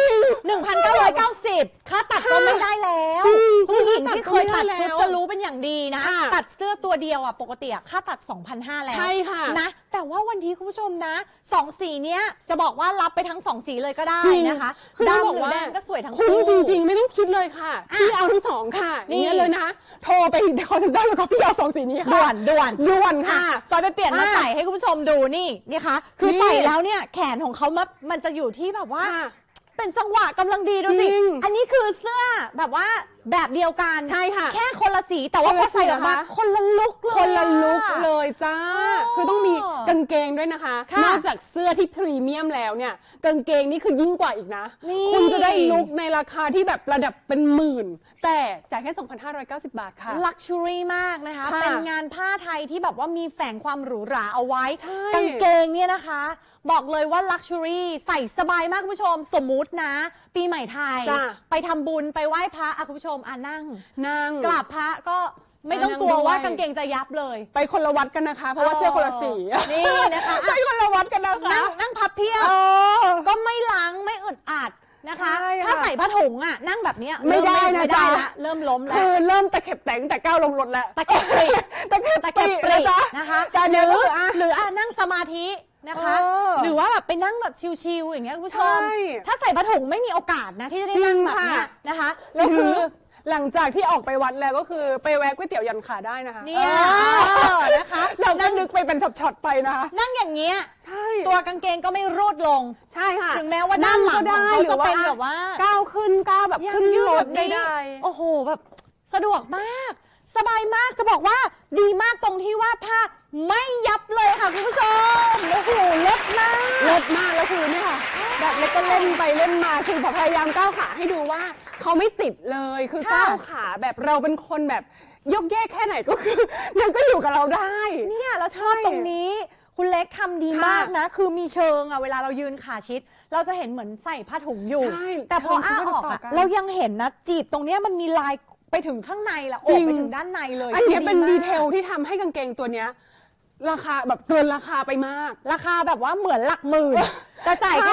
1,990 ค่าตัดก็ไม่ได้แล้วผู้หญิงที่เคยตัดชุดจะรู้เป็นอย่างดีนะตัดเสื้อตัวเดียวอ่ะปกติค่าตัด 2,500 แล้วใช่ค่ะนะแต่ว่าวันนี้คุณผู้ชมนะ2สีเนี้ยจะบอกว่ารับไปทั้ง2สีเลยก็ได้นะคะดำหรือแดงก็สวยทั้งคู่คุ้มจริงๆไม่ต้องคิดเลยค่ะพี่เอาทั้ง2ค่ะนี่เลยนะโทรไปคอลเซ็นเตอร์แล้วก็พี่เอา2สีนี้ค่ะด่วนค่ะจอยไปเปลี่ยนมาใส่ให้คุณผู้ชมดูนี่ค่ะคือใส่แล้วเนี่ยแขนของเขามันจะอยู่ที่แบบว่าเป็นจังหวะกำลังดีดูสิอันนี้คือเสื้อแบบว่าแบบเดียวกันใช่ค่ะแค่คนละสีแต่ว่าพอใส่ออกมาคนละลุกเลยจ้าคือต้องมีกางเกงด้วยนะคะนอกจากเสื้อที่พรีเมียมแล้วเนี่ยกางเกงนี่คือยิ่งกว่าอีกนะคุณจะได้ลุกในราคาที่แบบระดับเป็นหมื่นแต่จ่ายแค่ 2,590 บาทค่ะลักชัวรี่มากนะคะเป็นงานผ้าไทยที่แบบว่ามีแฝงความหรูหราเอาไว้กางเกงเนี่ยนะคะบอกเลยว่าลักชัวรี่ใส่สบายมากคุณผู้ชมสมมุตินะปีใหม่ไทยไปทำบุญไปไหว้พระคุณผู้ชมนั่งกราบพระก็ไม่ต้องกลัวว่ากางเกงจะยับเลยไปคนละวัดกันนะคะเพราะว่าเสื้อคนละสีนี่นะคะใช่คนละวัดกันนะคะนั่งพับเพียบก็ไม่ล้างไม่อึดอัดนะคะถ้าใส่ผ้าถุงนั่งแบบนี้ไม่ได้นะจ๊ะเริ่มล้มแล้วคือเริ่มตะเข็บแต่งแต่ก้าวลงรถแล้วตะเข็บปรีนะคะหรือนั่งสมาธินะคะหรือว่าแบบไปนั่งแบบชิลๆอย่างเงี้ยคุณผู้ชมถ้าใส่ผ้าถุงไม่มีโอกาสนะที่จะได้นั่งแบบนี้นะคะแล้วคือหลังจากที่ออกไปวัดแล้วก็คือไปแวะก๋วยเตี๋ยวยันขาได้นะคะเนี่ยนะคะเราก็นึกไปเป็นช็อตๆไปนะคะนั่งอย่างเงี้ยใช่ตัวกางเกงก็ไม่รูดลงใช่ค่ะถึงแม้ว่าด้านหลังเขาจะเป็นแบบว่าก้าวขึ้นก้าวแบบขึ้นรถได้โอ้โหแบบสะดวกมากสบายมากจะบอกว่าดีมากตรงที่ว่าผ้าไม่ยับเลยค่ะคุณผู้ชมโอ้โหเลิศมากแล้วคือเนี่ยค่ะแบบเล็กก็เล่นไปเล่นมาคือพยายามก้าวขาให้ดูว่าเขาไม่ติดเลยคือก้าวขาแบบเราเป็นคนแบบยกแยกแค่ไหนก็คือมันก็อยู่กับเราได้เนี่ยเราชอบตรงนี้คุณเล็กทำดีมากนะคือมีเชิงเวลาเรายืนขาชิดเราจะเห็นเหมือนใส่ผ้าถุงอยู่แต่พออ้าออกเรายังเห็นนะจีบตรงนี้มันมีลายไปถึงข้างในละโอบไปถึงด้านในเลยอันนี้เป็นดีเทลที่ทำให้กางเกงตัวเนี้ยราคาแบบเกินราคาไปมากราคาแบบว่าเหมือนหลักหมื่นแต่จ่ายแค่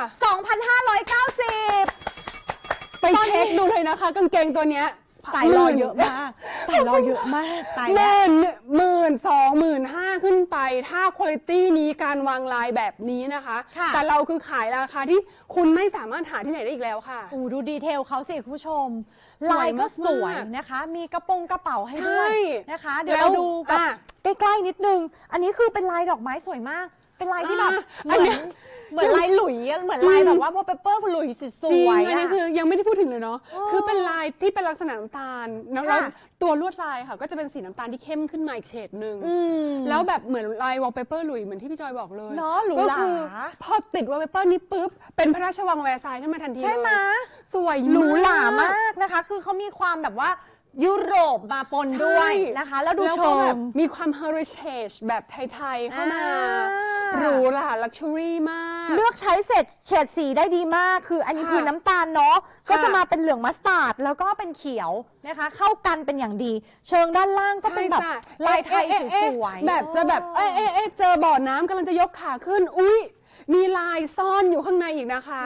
2,590 ไปเช็คดูเลยนะคะกางเกงตัวเนี้ยใส่รอเยอะมากตายแล้ว12,000-15,000ขึ้นไปถ้าคุณภาพนี้การวางลายแบบนี้นะคะแต่เราคือขายราคาที่คุณไม่สามารถหาที่ไหนได้อีกแล้วค่ะดูดีเทลเขาสิคุณผู้ชมลายก็สวยนะคะมีกระเป๋าให้ด้วยนะคะเดี๋ยวเราดูแบบใกล้ๆนิดนึงอันนี้คือเป็นลายดอกไม้สวยมากเป็นลายที่แบบเหมือนลายหลุยเหมือนลายแบบว่าวอลเปเปอร์หลุยสวยอันนี้คือยังไม่ได้พูดถึงเลยเนาะคือเป็นลายที่เป็นลักษณะน้ำตาลแล้วตัวลวดลายค่ะก็จะเป็นสีน้ำตาลที่เข้มขึ้นมาอีกเฉดหนึ่งแล้วแบบเหมือนลายวอลเปเปอร์หลุยเหมือนที่พี่จอยบอกเลยก็คือพอติดวอลเปเปอร์นี้ปุ๊บเป็นพระราชวังแวร์ซายน์ขึ้นมาทันทีใช่ไหมสวยหรูหรามากนะคะคือเขามีความแบบว่ายุโรปมาปนด้วยนะคะแล้วดูแล้วเชิก็แบบงมีความ heritage แบบไทยๆเข้ามาหรูหรา luxury มากเลือกใช้เฉดสีได้ดีมากคืออันนี้คือน้ำตาลเนาะก็จะมาเป็นเหลืองมัสตาร์ดแล้วก็เป็นเขียวนะคะเข้ากันเป็นอย่างดี เชิงด้านล่างก็เป็นแบบลายไทยสวยๆแบบจะแบบเจอบ่อน้ำกำลังจะยกขาขึ้นอุ๊ยมีลายซ่อนอยู่ข้างในอีกนะคะ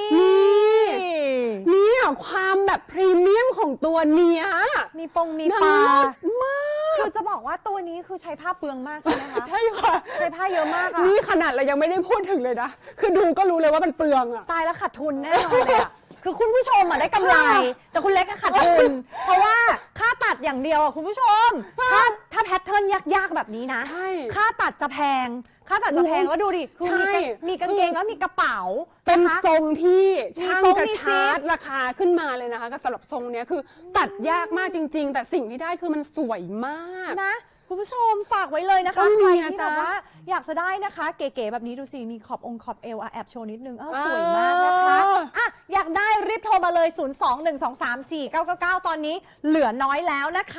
นี่ความแบบพรีเมียมของตัวเนี้ยมีปงมีปลามากคือจะบอกว่าตัวนี้คือใช้ผ้าเปลืองมากใช่ไหมคะใช่ค่ะใช้ผ้าเยอะมากอะนี่ขนาดเรายังไม่ได้พูดถึงเลยนะคือดูก็รู้เลยว่ามันเปลืองอะตายแล้วขาดทุนแน่นอนเลยอะคือคุณผู้ชมอะได้กำไร แต่คุณเล็กก็ขาดทุน เพราะว่าค่าตัดอย่างเดียวอะคุณผู้ชมถ้าแพทเทิร์นยากๆแบบนี้นะใช่ค่าตัดจะแพงแล้วดูดิคือมีกางเกงแล้วมีกระเป๋าเป็นนะคะทรงที่ช่างมีทรงจะมีชาร์จราคาขึ้นมาเลยนะคะก็สำหรับทรงเนี้ยคือตัดยากมากจริง ๆ แต่สิ่งที่ได้คือมันสวยมากนะคุณผู้ชมฝากไว้เลยนะคะต้องใคมีรนะที่จ๊ะแบบว่าอยากจะได้นะคะ เก๋ๆแบบนี้ดูสิมีขอบเอวแอบโชว์นิดนึงสวยมากนะคะอ่ะอยากได้รีบโทรมาเลย 021234999 ตอนนี้เหลือน้อยแล้วนะคะ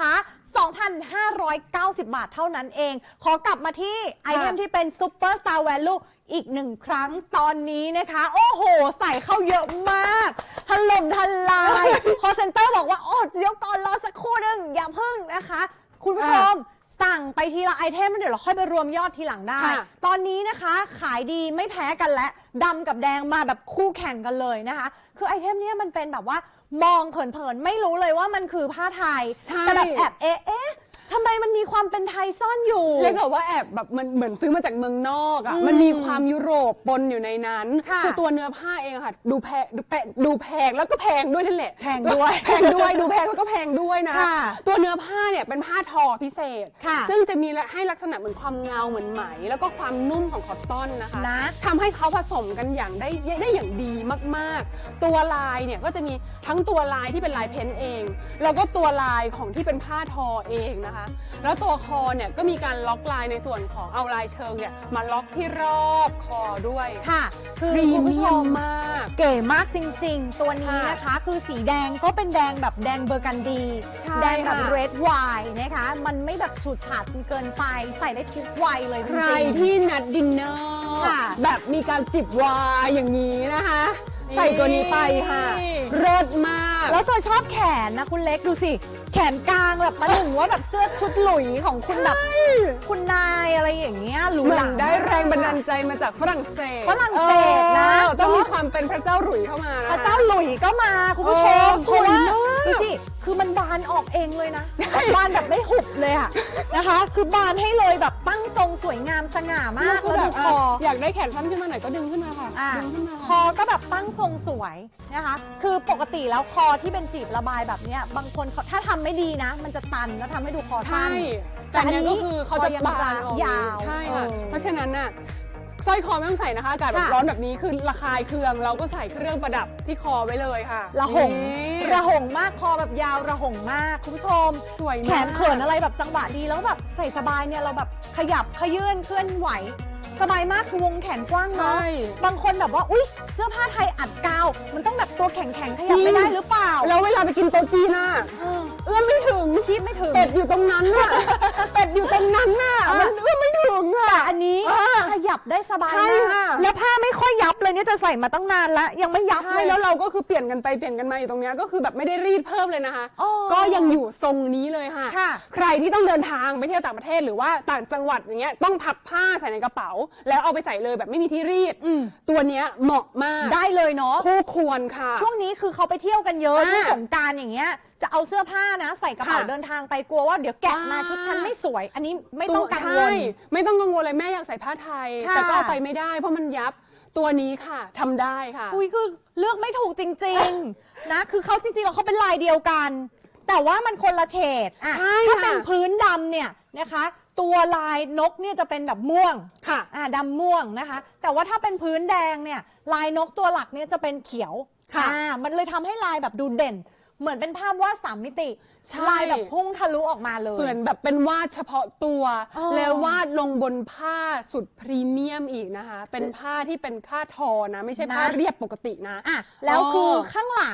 2,590 บาทเท่านั้นเอง ขอกลับมาที่ไอเทมที่เป็น Super Star Value อีกหนึ่งครั้งตอนนี้นะคะ โอ้โห ใส่เข้าเยอะมากถล่มทลาย call center บอกว่าโอ้เดี๋ยวก่อนรอสักครู่นึงอย่าพึ่งนะคะ คุณผู้ชมสั่งไปทีละไอเทมแล้วเดี๋ยวเราค่อยไปรวมยอดทีหลังได้ ตอนนี้นะคะขายดีไม่แพ้กันและดำกับแดงมาแบบคู่แข่งกันเลยนะคะ คือไอเทมเนี้ยมันเป็นแบบว่ามองเผินๆไม่รู้เลยว่ามันคือผ้าไทยแต่แบบแอบเอ๊ะทำไมมันมีความเป็นไทยซ่อนอยู่เรียกว่าแอบแบบมันเหมือนซื้อมาจากเมืองนอกอ่ะมันมีความยุโรปปนอยู่ในนั้นคือตัวเนื้อผ้าเองค่ะดูแพงแล้วก็แพงด้วยนั่นแหละแพงด้วยดูแพงแล้วก็แพงด้วยนะตัวเนื้อผ้าเนี่ยเป็นผ้าทอพิเศษซึ่งจะมีให้ลักษณะเหมือนความเงาเหมือนไหมแล้วก็ความนุ่มของคอตตอนนะคะทำให้เขาผสมกันอย่างได้อย่างดีมากๆตัวลายเนี่ยก็จะมีทั้งตัวลายที่เป็นลายเพ้นท์เองแล้วก็ตัวลายของที่เป็นผ้าทอเองนะคะแล้วตัวคอเนี่ยก็มีการล็อกลายในส่วนของเอาลายเชิงเนี่ยมาล็อกที่รอบคอด้วยค่ะคือคุณผู้ชมมากเก๋มากจริงๆตัวนี้นะคะคือสีแดงก็เป็นแดงแบบแดงเบอร์กันดีแดงแบบเรดไวน์นะคะมันไม่แบบฉูดฉาดจนเกินไปใส่ได้ทุกวัยเลยจริงๆใครที่นัดดินเนอร์แบบมีการจิบไวน์อย่างนี้นะคะใส่ตัวนี้ไปค่ะเลิศมากแล้วเธอชอบแขนนะคุณเล็กดูสิแขนกลางแบบประหนึ่งว่าแบบเสื้อชุดหลุยของคุณแบบคุณนายอะไรอย่างเงี้ยหรูหราได้แรงบันดาลใจมาจากฝรั่งเศสนะต้องมีความเป็นพระเจ้าหลุยเข้ามาพระเจ้าหลุยก็มาคุณผู้ชมเพราะว่าดูสิคือมันบานออกเองเลยนะบานแบบไม่หุบเลยอะนะคะคือบานให้เลยแบบตั้งทรงสวยงามสง่ามากแล้วดูคออยากได้แขนสั้นขึ้นมาหน่อยก็ดึงขึ้นมาค่ะดึงขึ้นมาคอก็แบบตั้งทรงสวยนะคะคือปกติแล้วคอที่เป็นจีบระบายแบบนี้บางคนถ้าทำไม่ดีนะมันจะตันแล้วทำให้ดูคอสั้นแต่อันนี้ก็คือเขาจะบานออกยาวใช่ค่ะเพราะฉะนั้นน่ะสร้อยคอไม่ต้องใส่นะคะอากาศแบบร้อนแบบนี้คือระคายเคืองเราก็ใส่เครื่องประดับที่คอไว้เลยค่ะระหงมากคอแบบยาวระหงมากคุณผู้ชมสวยแขนเขินอะไรแบบจังหวะดีแล้วแบบใส่สบายเนี่ยเราแบบขยับขยื่นเคลื่อนไหวสบายมากคือวงแขนกว้างเนาะบางคนแบบว่าอุ๊ยเสื้อผ้าไทยอัดกาวมันต้องแบบตัวแข็งขยับไม่ได้หรือเปล่าแล้วเวลาไปกินโต๊ะจีนน่ะเอื้อมไม่ถึงคิดไม่ถึงเป็ดอยู่ตรงนั้นน่ะเป็ดอยู่ตรงนั้นน่ะมันเอื้อมไม่ถึงอ่ะแต่อันนี้ขยับได้สบายมากแล้วผ้าไม่ค่อยยับเลยเนี่ยจะใส่มาตั้งนานแล้วยังไม่ยับเลยแล้วเราก็คือเปลี่ยนกันไปเปลี่ยนกันมาอยู่ตรงนี้ก็คือแบบไม่ได้รีดเพิ่มเลยนะคะก็ยังอยู่ทรงนี้เลยค่ะใครที่ต้องเดินทางไปเที่ยวต่างประเทศหรือว่าต่างจังหวัดอย่างเงี้ยต้องพับผ้าใส่ในกระเป๋าแล้วเอาไปใส่เลยแบบไม่มีที่รีดตัวเนี้ยเหมาะมากได้เลยเนาะคู่ควรค่ะช่วงนี้คือเขาไปเที่ยวกันเยอะช่วงสงกรานต์อย่างเงี้ยจะเอาเสื้อผ้านะใส่กระเป๋าเดินทางไปกลัวว่าเดี๋ยวแกะมาชุดฉันไม่สวยอันนี้ไม่ต้องกังวลไม่ต้องกังวลเลยแม่อยากใส่ผ้าไทยแต่ก็ไปไม่ได้เพราะมันยับตัวนี้ค่ะทำได้ค่ะอุ้ยคือเลือกไม่ถูกจริงๆนะคือเขาจริงๆแล้วเขาเป็นลายเดียวกันแต่ว่ามันคนละเฉดอ่ะถ้าเป็นพื้นดำเนี่ยนะคะตัวลายนกเนี่ยจะเป็นแบบม่วงค่ะดำม่วงนะคะแต่ว่าถ้าเป็นพื้นแดงเนี่ยลายนกตัวหลักเนี่ยจะเป็นเขียวมันเลยทำให้ลายแบบดูเด่นเหมือนเป็นภาพวาด3 มิติลายแบบพุ่งทะลุออกมาเลยเหมือนแบบเป็นวาดเฉพาะตัวแล้ววาดลงบนผ้าสุดพรีเมียมอีกนะคะเป็นผ้าที่เป็นผ้าทอนะไม่ใช่ผ้าเรียบปกตินะแล้วคือข้างหลัง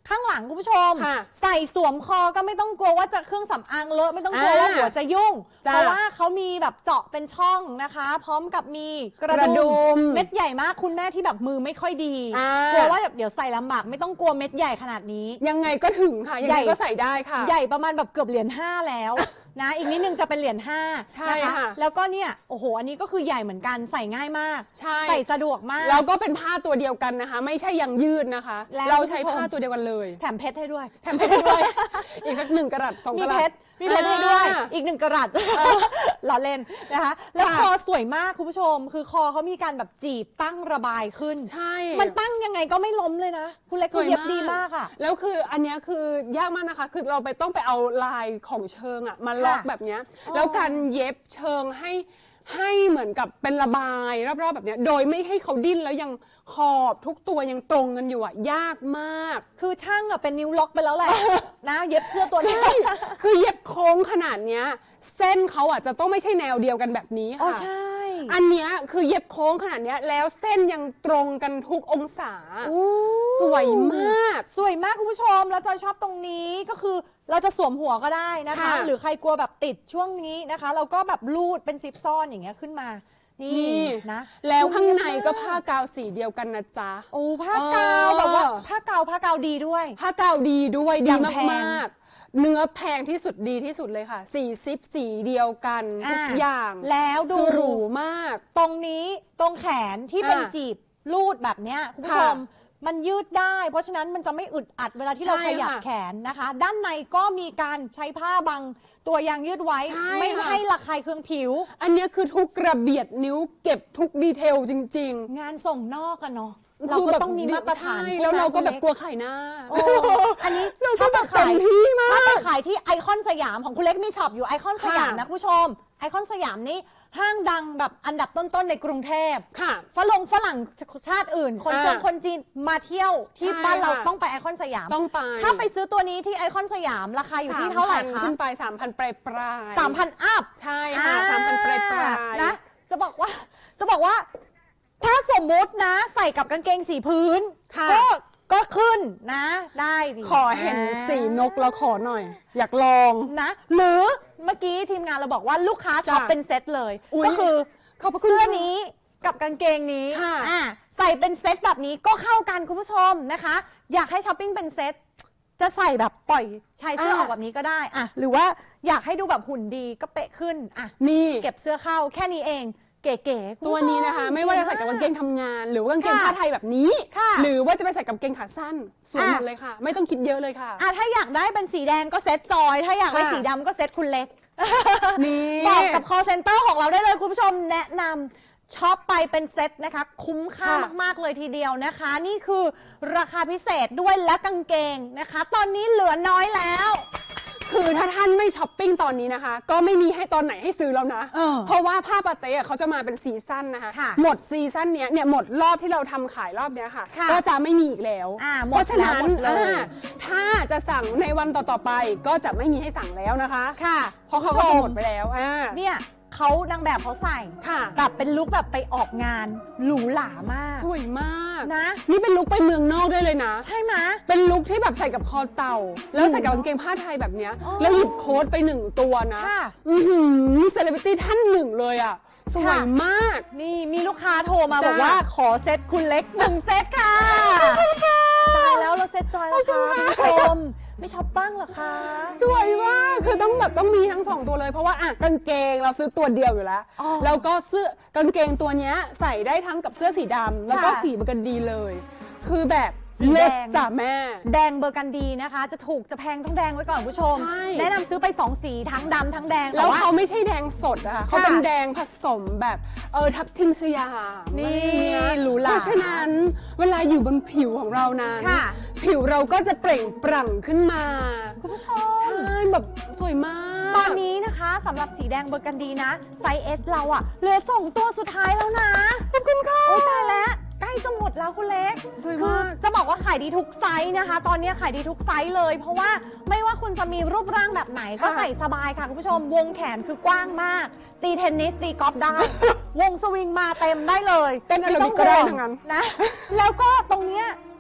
ข้างหลังคุณผู้ชมค่ะใส่สวมคอก็ไม่ต้องกลัวว่าจะเครื่องสำอางเลอะไม่ต้องกลัวว่าหัวจะยุ่งจ้ะเพราะว่าเขามีแบบเจาะเป็นช่องนะคะ พร้อมกับมีกระกระดุดุมมเม็ดใหญ่มากคุณแม่ที่แบบมือไม่ค่อยดีอ่ากลัวว่าเดี๋ยวใส่ลำบากไม่ต้องกลัวเม็ดใหญ่ขนาดนี้ยังไงก็ถึงค่ะยังใหญ่ไงก็ใส่ได้ค่ะใหญ่ประมาณแบบเกือบเหรียญ5แล้วนะอีกนิดนึงจะเป็นเหรียญ5 ใช่นะคะค่ะแล้วก็เนี่ยโอ้โหอันนี้ก็คือใหญ่เหมือนกันใส่ง่ายมากใช่ใส่สะดวกมากแล้วก็เป็นผ้าตัวเดียวกันนะคะ ไม่ใช่ยางยืดนะคะแล้วเราใช้ผ้าตัวเดียวกันเลยแถมเพชรให้ด้วยแถมเพชรให้ด้วย อีกสัก1 กะรัต 2 มีกะรัเพตชรมีเพชรให้ด้วยอ่าอีก1 กะรัตล้อเล่นนะคะ แล้วค่ะคอสวยมากคุณผู้ชม คือคอเขามีการแบบจีบตั้งระบายขึ้นใช่มันตั้งยังไงก็ไม่ล้มเลยนะ คุณเล็กสคุวณยเย็บดีมากอ่ะแล้วคืออันเนี้ยคือยากมากนะคะ คือเราต้องไปเอาลายของเชิงอะมาล็อกค่ะแบบเนี้ยอ๋อแล้วการเย็บเชิงให้เหมือนกับเป็นระบายรอบๆแบบเนี้ยโดยไม่ให้เขาดิ้นแล้วยังขอบทุกตัวยังตรงกันอยู่อะยากมากคือช่างอะเป็นนิ้วล็อกไปแล้วแหละ นะเย็บเสื้อตัวนี้ใช่คือเย็บโค้งขนาดเนี้ยเส้นเขาอะจะต้องไม่ใช่แนวเดียวกันแบบนี้อ๋อค่ะใช่อันเนี้ยคือเย็บโค้งขนาดเนี้ยแล้วเส้นยังตรงกันทุกองศาอู้สวยมากสวยมากคุณผู้ชม แล้วจอยชอบตรงนี้ก็คือเราจะสวมหัวก็ได้นะคะค่ะหรือใครกลัวแบบติดช่วงนี้นะคะ เราก็แบบลูดเป็นซิปซ่อนอย่างเงี้ยขึ้นมา นี่นี่นะแล้วข้างในเรียบมก็ผ้ากาวสีเดียวกันนะจ๊ะโอ้ผ้ากาวแบบว่าผ้ากาวดีด้วยผ้ากาวดีด้วยอดีย่างแพงมากๆ เนื้อแพงที่สุดดีที่สุดเลยค่ะ40สีเดียวกันทุกอย่างแล้วดูคือหรูมากตรงนี้ตรงแขนที่เป็นอ่ะจีบลูดแบบเนี้ยคุณผู้ชม มันยืดได้ เพราะฉะนั้นมันจะไม่อึดอัดเวลาที่เราใช่ขยับค่ะแขนนะคะ ด้านในก็มีการใช้ผ้าบังตัวยางยืดไว้ใช่ไม่ค่ะให้ระคายเคืองผิวอันเนี้ยคือทุกกระเบียดนิ้วเก็บทุกดีเทลจริงงานส่งนอกกันเนาะๆเราคืก็แบบต้องมีมาตรฐานใช่ใช่ไหมแล้วเราก็แบบคุณกลัวไข่หน้าโอ้อันนี้เราก็แบบเต็มที่มากถ้าไปขายที่ไอคอนสยามของคุณเล็กมีช็อปอยู่ไอคอนสยามค่ะนะคุณผู้ชมไอคอนสยามนี้ห้างดังแบบอันดับต้นๆในกรุงเทพค่ะฝรั่งชาติอื่น คนอ่าจนคนจีนมาเที่ยวที่ใช่บ้านเราค่ะต้องไปไอคอนสยามต้องไปถ้าไปซื้อตัวนี้ที่ไอคอนสยามราคาอยู่ที่เท่าไหร่ 3,000 คะขึ้นไป 3,000 ปลายปลาย 3,000 อัพใช่ค่ะ 3,000 ปลายปลายนะจะบอกว่าถ้าสมมุตินะใส่กับกางเกงสีพื้นค่ะก็ขึ้นนะ ได้ดิขอเห็นสีนกแล้วขอหน่อย อยากลองนะหรือเมื่อกี้ทีมงานเราบอกว่าลูกค้าช็อปจ้ะเป็นเซตเลยอุ๊ยก็คือขอบพระคุณเสื้อค่ะนี้กับกางเกงนี้ค่ะใส่เป็นเซตแบบนี้ก็เข้ากันคุณผู้ชมนะคะ อยากให้ช้อปปิ้งเป็นเซตจะใส่แบบปล่อยชายเสื้อออกแบบนี้ก็ได้อะหรือว่าอยากให้ดูแบบหุ่นดีก็เป๊ะขึ้นอะนี่เก็บเสื้อเข้าแค่นี้เองเก๋ๆคุณตัวผู้ชมนี้นะคะ ไม่ว่าจะใส่กับกางเกงทำงาน หรือว่ากางเกงค่ะผ้าไทยแบบนี้ค่ะหรือว่าจะไปใส่กับกางเกงขาสั้นสวยอ่ะหมดเลยค่ะ ไม่ต้องคิดเยอะเลยค่ะถ้าอยากได้เป็นสีแดงก็เซตจอย ถ้าอยากได้ค่ะสีดำก็เซตคุณเล็กนี่บอกกับ call center ของเราได้เลยคุณผู้ชมแนะนำช็อปไปเป็นเซตนะคะ คุ้มค่าค่ะมาก ๆ เลยทีเดียวนะคะ นี่คือราคาพิเศษด้วยและกางเกงนะคะ ตอนนี้เหลือน้อยแล้วคือถ้าท่านไม่ช้อปปิ้งตอนนี้นะคะ ก็ไม่มีให้ตอนไหนให้ซื้อแล้วนะ เพราะว่าผ้าปาเต้อะเขาจะมาเป็นซีซั่นนะคะค่ะหมดซีซั่นเนี้ยเนี่ยหมดรอบที่เราทำขายรอบเนี้ยค่ะค่ะก็จะไม่มีอีกแล้วหมเพดราะฉะนั้นแล้วหมดเลยถ้าจะสั่งในวันต่อๆไปก็จะไม่มีให้สั่งแล้วนะคะค่ะเพราะเขาก็จะหมดไปแล้วเนี่ยเขานางแบบเขาใส่ค่ะแบบเป็นลุคแบบไปออกงานหรูหรามากสวยมากนะนี่เป็นลุคไปเมืองนอกได้เลยนะใช่ไหมเป็นลุคที่แบบใส่กับคอเต่า แล้วใส่กับกางเกงผ้าไทยแบบเนี้ยอ๋อแล้วหยิบโค้ดไป1 ตัวนะค่ะเซเลบริตี้ท่านหนึ่งเลยอ่ะ สวยมากนี่มีลูกค้าโทรมาจ้ะบอกว่าขอเซตคุณเล็ก1 เซตค่ะตายแล้วเราเซตจอยแล้วค่ะคุณผู้ชมไม่ช็อปบ้างเหรอคะสวยมาก คือต้องมีทั้ง2 ตัวเลย เพราะว่าอ่ะกางเกงเราซื้อตัวเดียวอยู่แล้วอ๋อแล้วก็เสื้อกางเกงตัวเนี้ยใส่ได้ทั้งกับเสื้อสีดำแล้วก็ค่ะสีเบอร์กันดีเลย คือแบบสีแดงเลิศจ้ะแม่แดงเบอร์กันดีนะคะ จะถูกจะแพงต้องแดงไว้ก่อนคุณผู้ชมใช่แนะนำซื้อไป 2 สีทั้งดำทั้งแดงแล้วต่าเขาไม่ใช่แดงสดอะค่ะเขาเป็นแดงผสมแบบทับทิมสยามนี่อะไรอย่างเงี้ยหรูหราเพราะฉะนั้นเวลาอยู่บนผิวของเรานั้นค่ะผิวเราก็จะเปล่งปลั่งขึ้นมาคุณผู้ชใช่มแบบสวยมากตอนนี้นะคะสำหรับสีแดงเบอร์กันดีนะ ไซส์ S เราอะเหลือ2 ตัวสุดท้ายแล้วนะขอบคุณค่ะโอ้ยตายแล้วใกล้จะหมดแล้วคุณเล็กสวยคืมากจะบอกว่าขายดีทุกไซส์นะคะ ตอนนี้ขายดีทุกไซส์เลย เพราะว่าไม่ว่าคุณจะมีรูปร่างแบบไหนก็ใส่สบายค่ะคุณผู้ชมวงแขนคือกว้างมาก ตีเทนนิสตีกอล์ฟได้ วงสวิงมาเต็มได้เลยเต้นแอโรบิกไม่ต้องก็ได้ห่วทั้งนั้นนะ แล้วก็ตรงเนี้ยต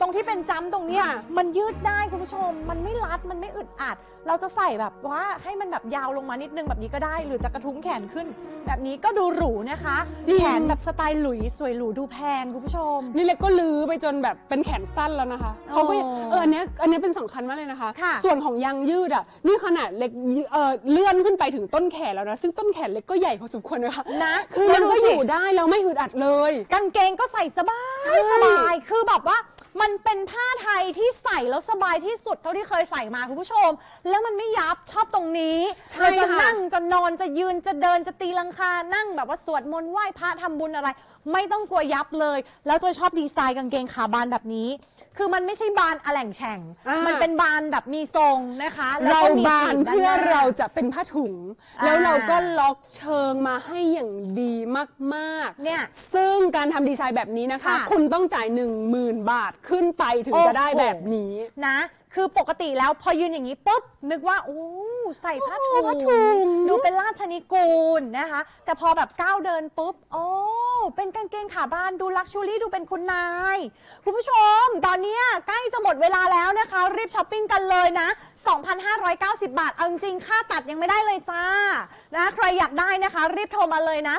รงที่เป็นจ้ำตรงเนี้ยค่ะมันยืดได้คุณผู้ชมมันไม่รัดมันไม่อึดอัดเราจะใส่แบบว่าให้มันแบบยาวลงมานิดนึงแบบนี้ก็ได้ หรือจะกระทุ้งแขนขึ้น แบบนี้ก็ดูหรูนะคะจริงแขนแบบสไตล์หลุยสวยหรูดูแพงคุณผู้ชมนี่เล็กก็ลื้อไปจนแบบเป็นแขนสั้นแล้วนะคะเขาก็อันเนี้ยเป็นสำคัญมากเลยนะคะค่ะส่วนของยางยืดอ่ะนี่ขนาดเล็กเลื่อนขึ้นไปถึงต้นแขนแล้วนะซึ่งต้นแขนเล็กก็ใหญ่พอสมควรนะคะนะคือมันก็ดูอสิยู่ได้แล้วไม่อึดอัดเลยกางเกงก็ใส่สบายใช่สบายคือแบบว่ามันเป็นผ้าไทยที่ใส่แล้วสบายที่สุดเท่าที่เคยใส่มาคุณผู้ชม แล้วมันไม่ยับชอบตรงนี้ใช่เราจะค่ะนั่งจะนอนจะยืนจะเดินจะตีลังคานั่งแบบว่าสวดมนต์ไหว้พระทำบุญอะไร ไม่ต้องกลัวยับเลย แล้วจอยชอบดีไซน์กางเกงขาบานแบบนี้ คือมันไม่ใช่บานอะแหล่งแฉ่ง มันเป็นบานแบบมีทรงนะคะแล้วเราก็มีบานจีด้เพื่อหน้เราจะเป็นผ้าถุงอ่าแล้วเราก็ล็อกเชิงมาให้อย่างดีมากๆเนี่ยซึ่งการทำดีไซน์แบบนี้นะคะค่ะคุณต้องจ่าย 10,000 บาทขึ้นไปถึงจะได้แบบนี้นะ คือปกติแล้วพอยืนอย่างนี้ปุ๊บนึกว่าโอ้ใส่ผ้าถุผ้าถุงดูเป็นราชนิกูลนะคะ แต่พอแบบก้าวเดินปุ๊บโอ้เป็นกางเกงขาบ้านดูลักชูรี่ดูเป็นคุณนาย คุณผู้ชม ตอนเนี้ยใกล้จะหมดเวลาแล้วนะคะ รีบช้อปปิ้งกันเลยนะ 2,590 บาท เอาจริงๆค่าตัดยังไม่ได้เลยจ้านะใครอยากได้นะคะ รีบโทรมาเลยนะ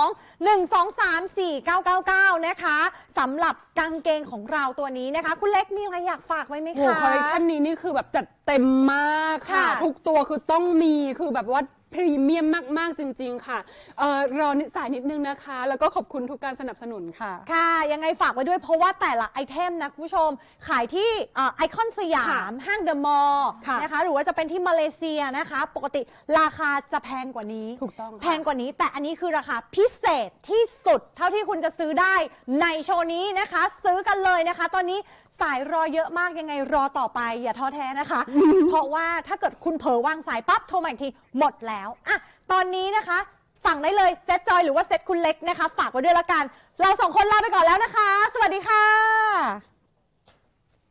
02-123-4999 นะคะสำหรับกางเกงของเราตัวนี้นะคะ คุณเล็กมีอะไรอยากฝากไว้ไหมโอ้คะคอลเลคชันนี้นี่คือแบบจัดเต็มมากค่ะค่ะทุกตัวคือต้องมีคือแบบว่าพรีเมียมมาก ๆ จริง ๆ ค่ะรอสายนิดนึงนะคะ แล้วก็ขอบคุณทุกการสนับสนุนค่ะค่ะยังไงฝากไว้ด้วยเพราะว่าแต่ละไอเทมนะคุณผู้ชม ขายที่ไอคอนสยาม ห้างเดอะมอลล์ค่ะนะคะหรือว่าจะเป็นที่มาเลเซียนะคะ ปกติราคาจะแพงกว่านี้ถูกต้องค่ะแพงกว่านี้ แต่อันนี้คือราคาพิเศษที่สุดเท่าที่คุณจะซื้อได้ในโชว์นี้นะคะ ซื้อกันเลยนะคะ ตอนนี้สายรอเยอะมากยังไงรอต่อไปอย่าท้อแท้นะคะ เพราะว่าถ้าเกิดคุณเผลอวางสายปั๊บโทรมาอีกทีหมดแล้วอะตอนนี้นะคะ สั่งได้เลยเซ็ตจอยหรือว่าเซ็ตคุณเล็กนะคะ ฝากไว้ด้วยละกัน เราสองคนลาไปก่อนแล้วนะคะ สวัสดีค่ะ